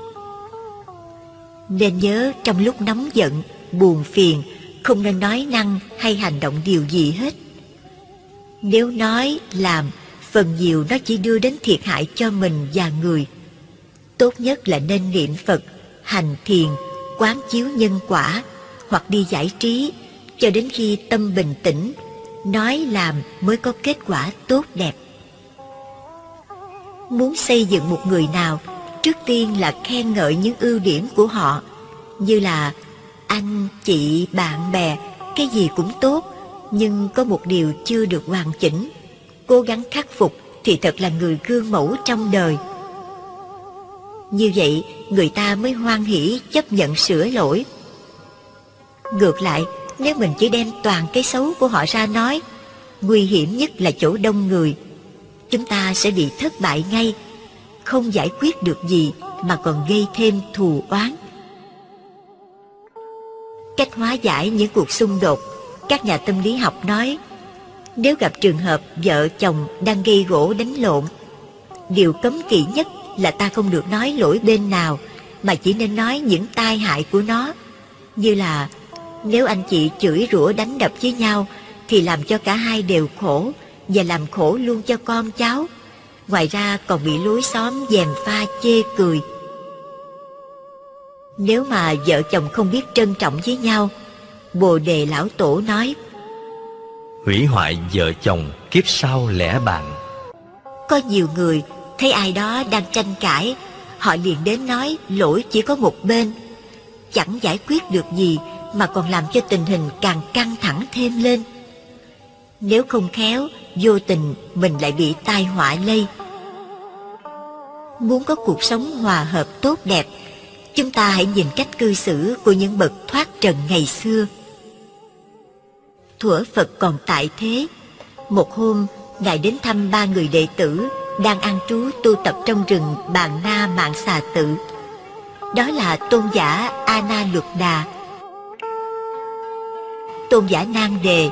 Nên nhớ trong lúc nóng giận, buồn phiền, không nên nói năng hay hành động điều gì hết. Nếu nói, làm, phần nhiều nó chỉ đưa đến thiệt hại cho mình và người. Tốt nhất là nên niệm Phật, hành thiền, quán chiếu nhân quả, hoặc đi giải trí, cho đến khi tâm bình tĩnh, nói làm mới có kết quả tốt đẹp. Muốn xây dựng một người nào, trước tiên là khen ngợi những ưu điểm của họ, như là anh, chị, bạn bè, cái gì cũng tốt, nhưng có một điều chưa được hoàn chỉnh, cố gắng khắc phục thì thật là người gương mẫu trong đời. Như vậy người ta mới hoan hỷ chấp nhận sửa lỗi. Ngược lại, nếu mình chỉ đem toàn cái xấu của họ ra nói, nguy hiểm nhất là chỗ đông người, chúng ta sẽ bị thất bại ngay, không giải quyết được gì mà còn gây thêm thù oán. Cách hóa giải những cuộc xung đột, các nhà tâm lý học nói Nếu gặp trường hợp vợ chồng đang gây gổ đánh lộn, điều cấm kỵ nhất là ta không được nói lỗi bên nào, mà chỉ nên nói những tai hại của nó. Như là nếu anh chị chửi rủa đánh đập với nhau thì làm cho cả hai đều khổ, và làm khổ luôn cho con cháu. Ngoài ra còn bị lối xóm gièm pha chê cười. Nếu mà vợ chồng không biết trân trọng với nhau, Bồ Đề Lão Tổ nói: hủy hoại vợ chồng kiếp sau lẽ bạn. Có nhiều người thấy ai đó đang tranh cãi, họ liền đến nói lỗi chỉ có một bên, chẳng giải quyết được gì mà còn làm cho tình hình càng căng thẳng thêm lên. Nếu không khéo, vô tình mình lại bị tai họa lây. Muốn có cuộc sống hòa hợp tốt đẹp, chúng ta hãy nhìn cách cư xử của những bậc thoát trần ngày xưa. Thuở Phật còn tại thế, một hôm Ngài đến thăm 3 người đệ tử đang an trú tu tập trong rừng Bàn Na Mạng Xà Tự. Đó là tôn giả A Na Luật Đà, tôn giả Nan Đề,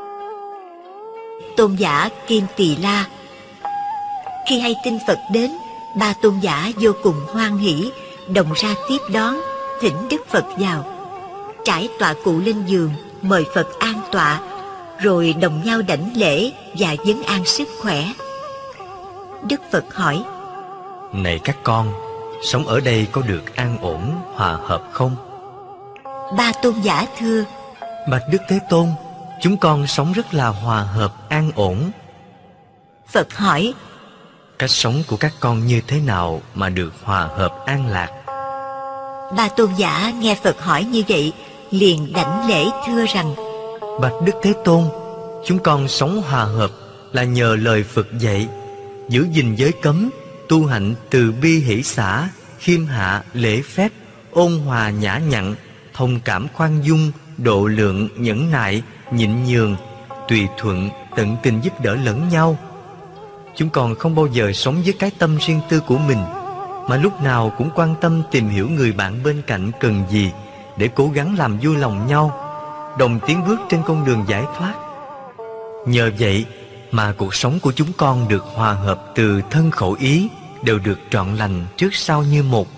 tôn giả Kim Tỳ La. Khi hay tin Phật đến, 3 tôn giả vô cùng hoan hỷ, đồng ra tiếp đón, thỉnh Đức Phật vào, trải tọa cụ lên giường, mời Phật an tọa, rồi đồng nhau đảnh lễ và vấn an sức khỏe. Đức Phật hỏi: này các con, sống ở đây có được an ổn, hòa hợp không? 3 tôn giả thưa: bạch Đức Thế Tôn, chúng con sống rất là hòa hợp, an ổn. Phật hỏi: cách sống của các con như thế nào mà được hòa hợp an lạc? 3 tôn giả nghe Phật hỏi như vậy, liền đảnh lễ thưa rằng: bạch Đức Thế Tôn, chúng con sống hòa hợp là nhờ lời Phật dạy, giữ gìn giới cấm, tu hạnh từ bi hỷ xả, khiêm hạ lễ phép, ôn hòa nhã nhặn, thông cảm khoan dung, độ lượng nhẫn nại, nhịn nhường, tùy thuận, tận tình giúp đỡ lẫn nhau. Chúng con không bao giờ sống với cái tâm riêng tư của mình, mà lúc nào cũng quan tâm tìm hiểu người bạn bên cạnh cần gì để cố gắng làm vui lòng nhau, đồng tiến bước trên con đường giải thoát. Nhờ vậy mà cuộc sống của chúng con được hòa hợp từ thân khẩu ý, đều được trọn lành trước sau như một.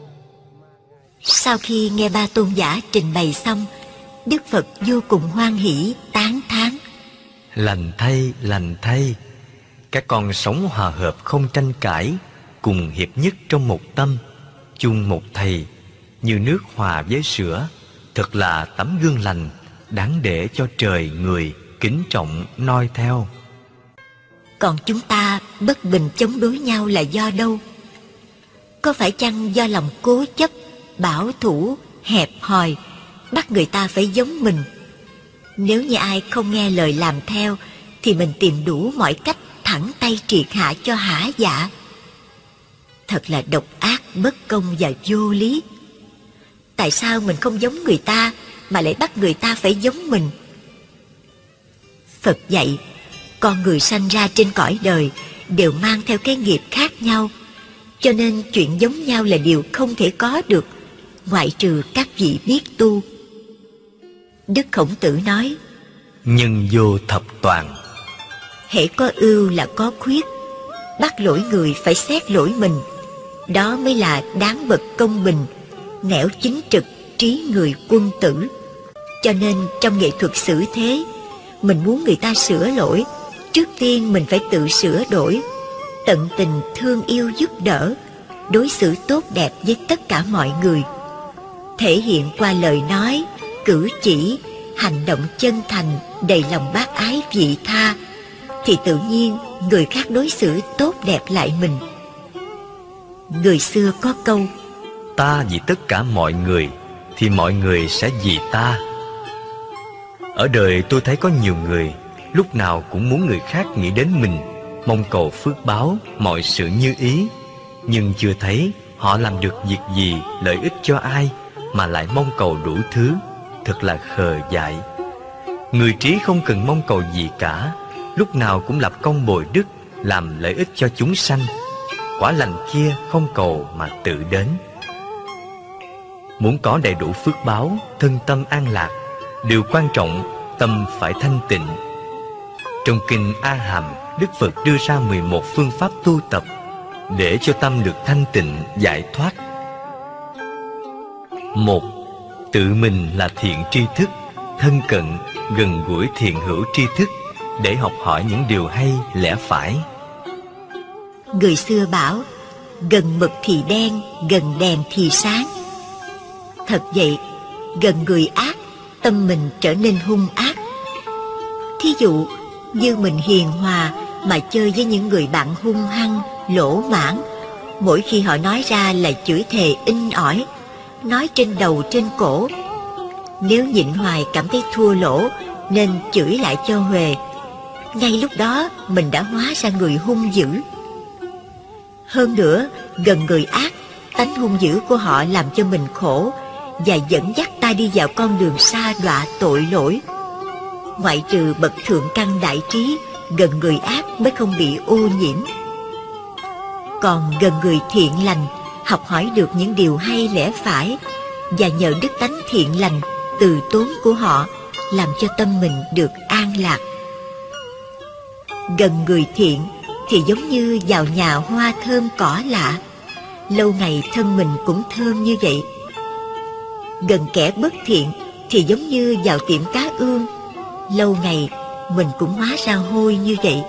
Sau khi nghe 3 tôn giả trình bày xong, Đức Phật vô cùng hoan hỷ tán thán: lành thay, lành thay. Các con sống hòa hợp không tranh cãi, cùng hiệp nhất trong một tâm, chung một thầy, như nước hòa với sữa, thật là tấm gương lành, đáng để cho trời người kính trọng noi theo. Còn chúng ta bất bình chống đối nhau là do đâu? Có phải chăng do lòng cố chấp, bảo thủ, hẹp hòi, bắt người ta phải giống mình? Nếu như ai không nghe lời làm theo, thì mình tìm đủ mọi cách thẳng tay triệt hạ cho hả dạ. Thật là độc ác, bất công và vô lý. Tại sao mình không giống người ta mà lại bắt người ta phải giống mình? Phật dạy, con người sanh ra trên cõi đời đều mang theo cái nghiệp khác nhau, cho nên chuyện giống nhau là điều không thể có được, ngoại trừ các vị biết tu. Đức Khổng Tử nói: nhân vô thập toàn. hễ có ưu là có khuyết, bắt lỗi người phải xét lỗi mình, đó mới là đáng bậc công bình, nẻo chính trực, trí người quân tử. Cho nên trong nghệ thuật xử thế, mình muốn người ta sửa lỗi, trước tiên mình phải tự sửa đổi, tận tình thương yêu giúp đỡ, đối xử tốt đẹp với tất cả mọi người, thể hiện qua lời nói, cử chỉ, hành động chân thành, đầy lòng bác ái vị tha, thì tự nhiên người khác đối xử tốt đẹp lại mình. Người xưa có câu: ta vì tất cả mọi người thì mọi người sẽ vì ta. Ở đời tôi thấy có nhiều người lúc nào cũng muốn người khác nghĩ đến mình, mong cầu phước báo, mọi sự như ý, nhưng chưa thấy họ làm được việc gì lợi ích cho ai mà lại mong cầu đủ thứ, thật là khờ dại. Người trí không cần mong cầu gì cả, lúc nào cũng lập công bồi đức, làm lợi ích cho chúng sanh. Quả lành kia không cầu mà tự đến. Muốn có đầy đủ phước báo, thân tâm an lạc, điều quan trọng tâm phải thanh tịnh. Trong kinh A Hàm, Đức Phật đưa ra 11 phương pháp tu tập để cho tâm được thanh tịnh, giải thoát. 1. Tự mình là thiện tri thức, thân cận, gần gũi thiện hữu tri thức để học hỏi những điều hay, lẽ phải. Người xưa bảo, gần mực thì đen, gần đèn thì sáng. Thật vậy, gần người ác, tâm mình trở nên hung ác. Thí dụ, như mình hiền hòa mà chơi với những người bạn hung hăng, lỗ mãn, mỗi khi họ nói ra là chửi thề inh ỏi, nói trên đầu trên cổ. Nếu nhịn hoài cảm thấy thua lỗ nên chửi lại cho huề, ngay lúc đó mình đã hóa ra người hung dữ. Hơn nữa, gần người ác, tánh hung dữ của họ làm cho mình khổ và dẫn dắt ta đi vào con đường sa đọa tội lỗi. Ngoại trừ bậc thượng căn đại trí, gần người ác mới không bị ô nhiễm. Còn gần người thiện lành, học hỏi được những điều hay lẽ phải, và nhờ đức tánh thiện lành, từ tốn của họ, làm cho tâm mình được an lạc. Gần người thiện thì giống như vào nhà hoa thơm cỏ lạ, lâu ngày thân mình cũng thơm như vậy. Gần kẻ bất thiện thì giống như vào tiệm cá ương, lâu ngày mình cũng hóa ra hôi như vậy.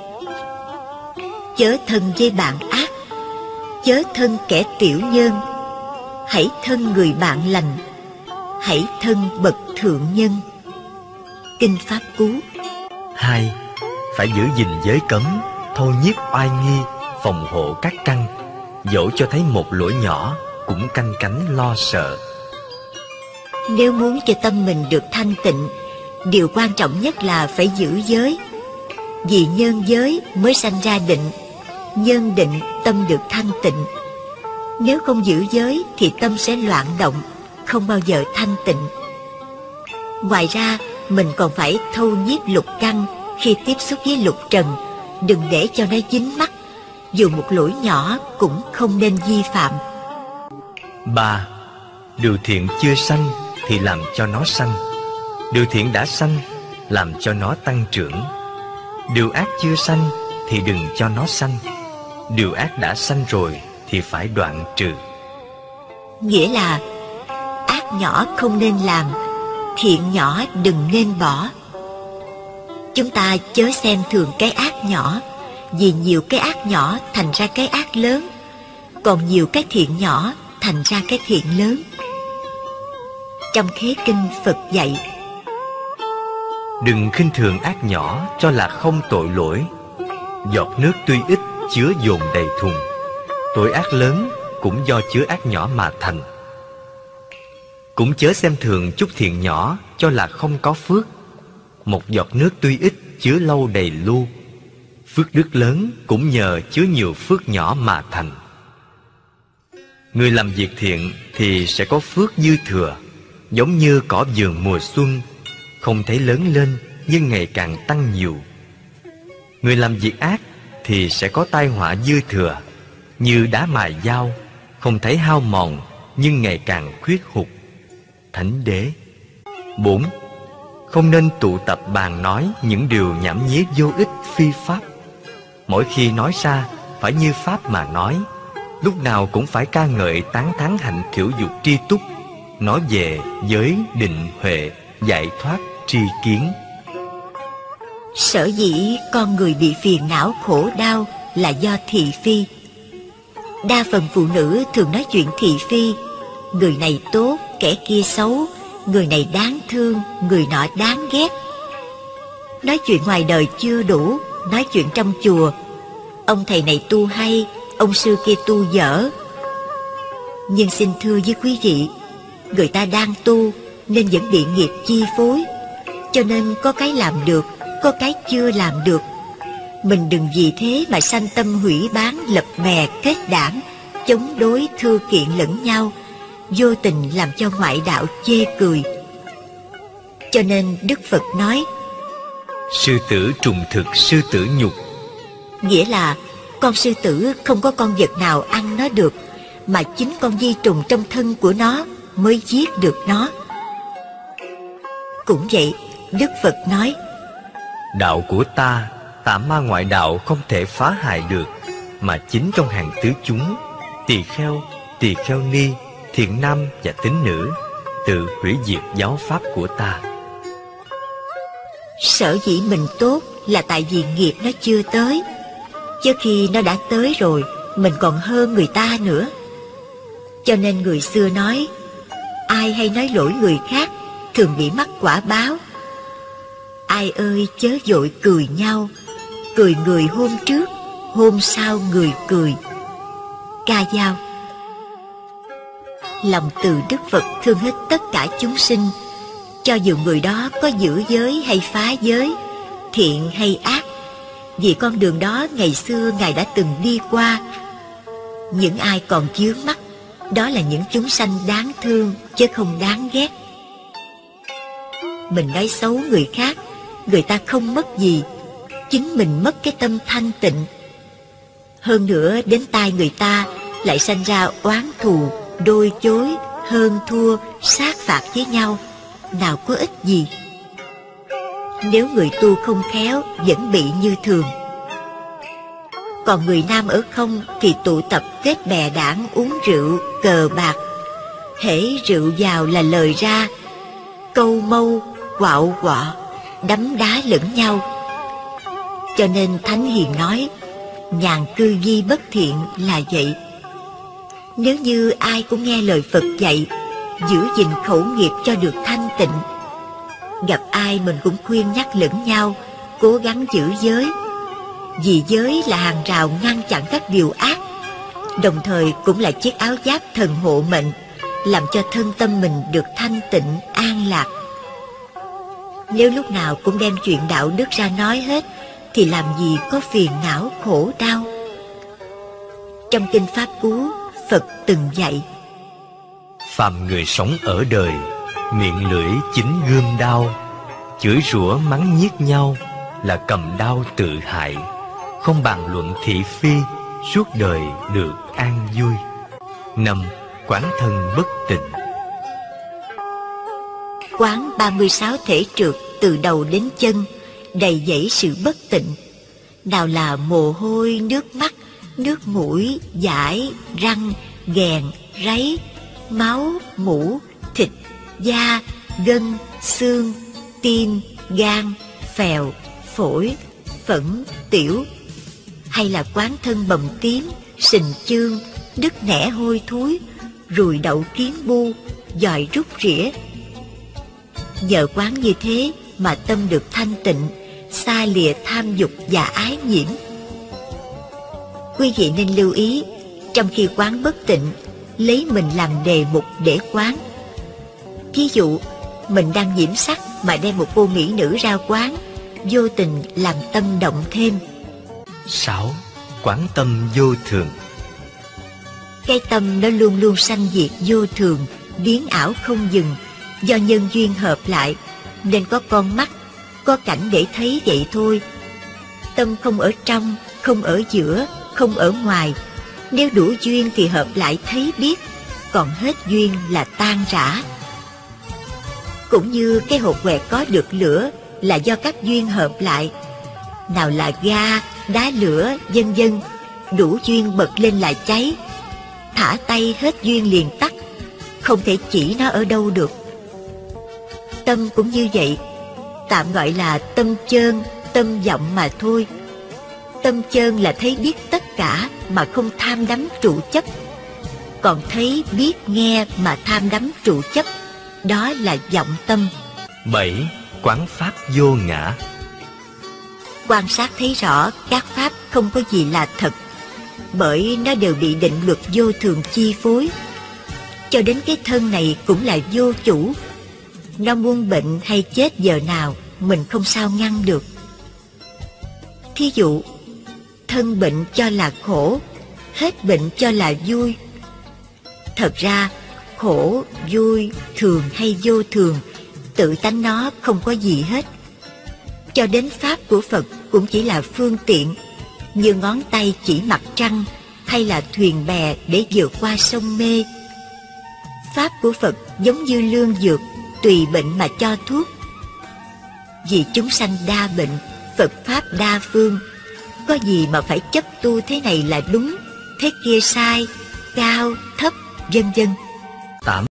Chớ thân với bạn ác, chớ thân kẻ tiểu nhân, hãy thân người bạn lành, hãy thân bậc thượng nhân. Kinh Pháp Cú. 2. Phải giữ gìn giới cấm, thâu nhiếp oai nghi, phòng hộ các căn, dẫu cho thấy một lỗi nhỏ cũng canh cánh lo sợ. Nếu muốn cho tâm mình được thanh tịnh, điều quan trọng nhất là phải giữ giới. Vì nhân giới mới sanh ra định, nhân định tâm được thanh tịnh. Nếu không giữ giới thì tâm sẽ loạn động, không bao giờ thanh tịnh. Ngoài ra, mình còn phải thâu nhiếp lục căn khi tiếp xúc với lục trần, đừng để cho nó dính mắc, dù một lỗi nhỏ cũng không nên vi phạm. 3. Điều thiện chưa sanh thì làm cho nó sanh, điều thiện đã sanh làm cho nó tăng trưởng. Điều ác chưa sanh thì đừng cho nó sanh, điều ác đã sanh rồi thì phải đoạn trừ. Nghĩa là ác nhỏ không nên làm, thiện nhỏ đừng nên bỏ. Chúng ta chớ xem thường cái ác nhỏ, vì nhiều cái ác nhỏ thành ra cái ác lớn, còn nhiều cái thiện nhỏ thành ra cái thiện lớn. Trong Khế Kinh Phật dạy, đừng khinh thường ác nhỏ cho là không tội lỗi. Giọt nước tuy ít chứa dồn đầy thùng, tội ác lớn cũng do chứa ác nhỏ mà thành. Cũng chớ xem thường chút thiện nhỏ cho là không có phước. Một giọt nước tuy ít chứa lâu đầy lu, phước đức lớn cũng nhờ chứa nhiều phước nhỏ mà thành. Người làm việc thiện thì sẽ có phước dư thừa, giống như cỏ vườn mùa xuân, không thấy lớn lên nhưng ngày càng tăng nhiều. Người làm việc ác thì sẽ có tai họa dư thừa, như đá mài dao, không thấy hao mòn nhưng ngày càng khuyết hụt. Thánh Đế. 4. Không nên tụ tập bàn nói những điều nhảm nhí vô ích phi pháp. Mỗi khi nói ra phải như pháp mà nói, lúc nào cũng phải ca ngợi tán thán hạnh thiểu dục tri túc, nói về giới định huệ, giải thoát tri kiến. sở dĩ con người bị phiền não khổ đau là do thị phi. Đa phần phụ nữ thường nói chuyện thị phi, người này tốt, kẻ kia xấu, người này đáng thương, người nọ đáng ghét. Nói chuyện ngoài đời chưa đủ, nói chuyện trong chùa, ông thầy này tu hay, ông sư kia tu dở. Nhưng xin thưa với quý vị, người ta đang tu nên vẫn bị nghiệp chi phối, cho nên có cái làm được, có cái chưa làm được. Mình đừng vì thế mà sanh tâm hủy bán, lập mè kết đảng, chống đối thư kiện lẫn nhau, vô tình làm cho ngoại đạo chê cười. Cho nên Đức Phật nói, sư tử trùng thực, sư tử nhục. nghĩa là con sư tử không có con vật nào ăn nó được, mà chính con vi trùng trong thân của nó mới giết được nó. Cũng vậy, Đức Phật nói, Đạo của ta, tà ma ngoại đạo không thể phá hại được, mà chính trong hàng tứ chúng, tỳ kheo ni, thiện nam và tín nữ tự hủy diệt giáo pháp của ta. Sở dĩ mình tốt là tại vì nghiệp nó chưa tới, chứ khi nó đã tới rồi, mình còn hơn người ta nữa. Cho nên người xưa nói, ai hay nói lỗi người khác thường bị mắc quả báo. Ai ơi chớ vội cười nhau, cười người hôm trước, hôm sau người cười. Ca Dao. Lòng từ Đức Phật thương hết tất cả chúng sinh, cho dù người đó có giữ giới hay phá giới, thiện hay ác, vì con đường đó ngày xưa Ngài đã từng đi qua. Những ai còn chướng mắt, đó là những chúng sanh đáng thương chứ không đáng ghét. Mình nói xấu người khác, người ta không mất gì, chính mình mất cái tâm thanh tịnh. Hơn nữa đến tai người ta lại sanh ra oán thù, đôi chối, hơn thua, sát phạt với nhau, nào có ích gì. Nếu người tu không khéo vẫn bị như thường. Còn người nam ở không thì tụ tập kết bè đảng uống rượu, cờ bạc. Hễ rượu vào là lời ra, câu mâu, quạo quọ, đấm đá lẫn nhau. Cho nên Thánh Hiền nói, nhàn cư di bất thiện là vậy. Nếu như ai cũng nghe lời Phật dạy, giữ gìn khẩu nghiệp cho được thanh tịnh, gặp ai mình cũng khuyên nhắc lẫn nhau, cố gắng giữ giới. Vì giới là hàng rào ngăn chặn các điều ác, đồng thời cũng là chiếc áo giáp thần hộ mệnh, làm cho thân tâm mình được thanh tịnh, an lạc. Nếu lúc nào cũng đem chuyện đạo đức ra nói hết, thì làm gì có phiền não khổ đau. Trong Kinh Pháp Cú, Phật từng dạy, phàm người sống ở đời, miệng lưỡi chính gươm đao, chửi rủa mắng nhiếc nhau là cầm đao tự hại, không bàn luận thị phi, suốt đời được an vui. 5. Quán thân bất tịnh. Quán 36 thể trượt từ đầu đến chân, đầy dẫy sự bất tịnh. Nào là mồ hôi, nước mắt, nước mũi, dãi, răng, ghèn, ráy, máu, mũ, thịt, da, gân, xương, tim, gan, phèo, phổi, phẫn, tiểu. Hay là quán thân bầm tím, sình chương, đứt nẻ hôi thối, ruồi đậu kiến bu, giòi rút rỉa. Nhờ quán như thế mà tâm được thanh tịnh, xa lìa tham dục và ái nhiễm. Quý vị nên lưu ý, trong khi quán bất tịnh, lấy mình làm đề mục để quán. Ví dụ, mình đang nhiễm sắc mà đem một cô mỹ nữ ra quán, vô tình làm tâm động thêm. 6. Quán tâm vô thường. Cái tâm nó luôn luôn sanh diệt vô thường, biến ảo không dừng, do nhân duyên hợp lại, nên có con mắt, có cảnh để thấy vậy thôi. Tâm không ở trong, không ở giữa, không ở ngoài. Nếu đủ duyên thì hợp lại thấy biết, còn hết duyên là tan rã. Cũng như cái hột quẹt có được lửa là do các duyên hợp lại. Nào là ga, đá lửa, vân vân, đủ duyên bật lên là cháy. Thả tay hết duyên liền tắt, không thể chỉ nó ở đâu được. Tâm cũng như vậy, tạm gọi là tâm chơn, tâm vọng mà thôi. Tâm chơn là thấy biết tất cả mà không tham đắm trụ chấp. Còn thấy biết nghe mà tham đắm trụ chấp, đó là vọng tâm. 7. Quán pháp vô ngã. Quan sát thấy rõ các pháp không có gì là thật, bởi nó đều bị định luật vô thường chi phối. Cho đến cái thân này cũng là vô chủ. Nó muốn bệnh hay chết giờ nào mình không sao ngăn được. Thí dụ, thân bệnh cho là khổ, hết bệnh cho là vui. Thật ra, khổ, vui, thường hay vô thường, tự tánh nó không có gì hết. Cho đến pháp của Phật cũng chỉ là phương tiện, như ngón tay chỉ mặt trăng hay là thuyền bè để vượt qua sông mê. Pháp của Phật giống như lương dược, tùy bệnh mà cho thuốc. Vì chúng sanh đa bệnh, Phật Pháp đa phương, có gì mà phải chấp tu thế này là đúng, thế kia sai, cao, thấp, vân vân.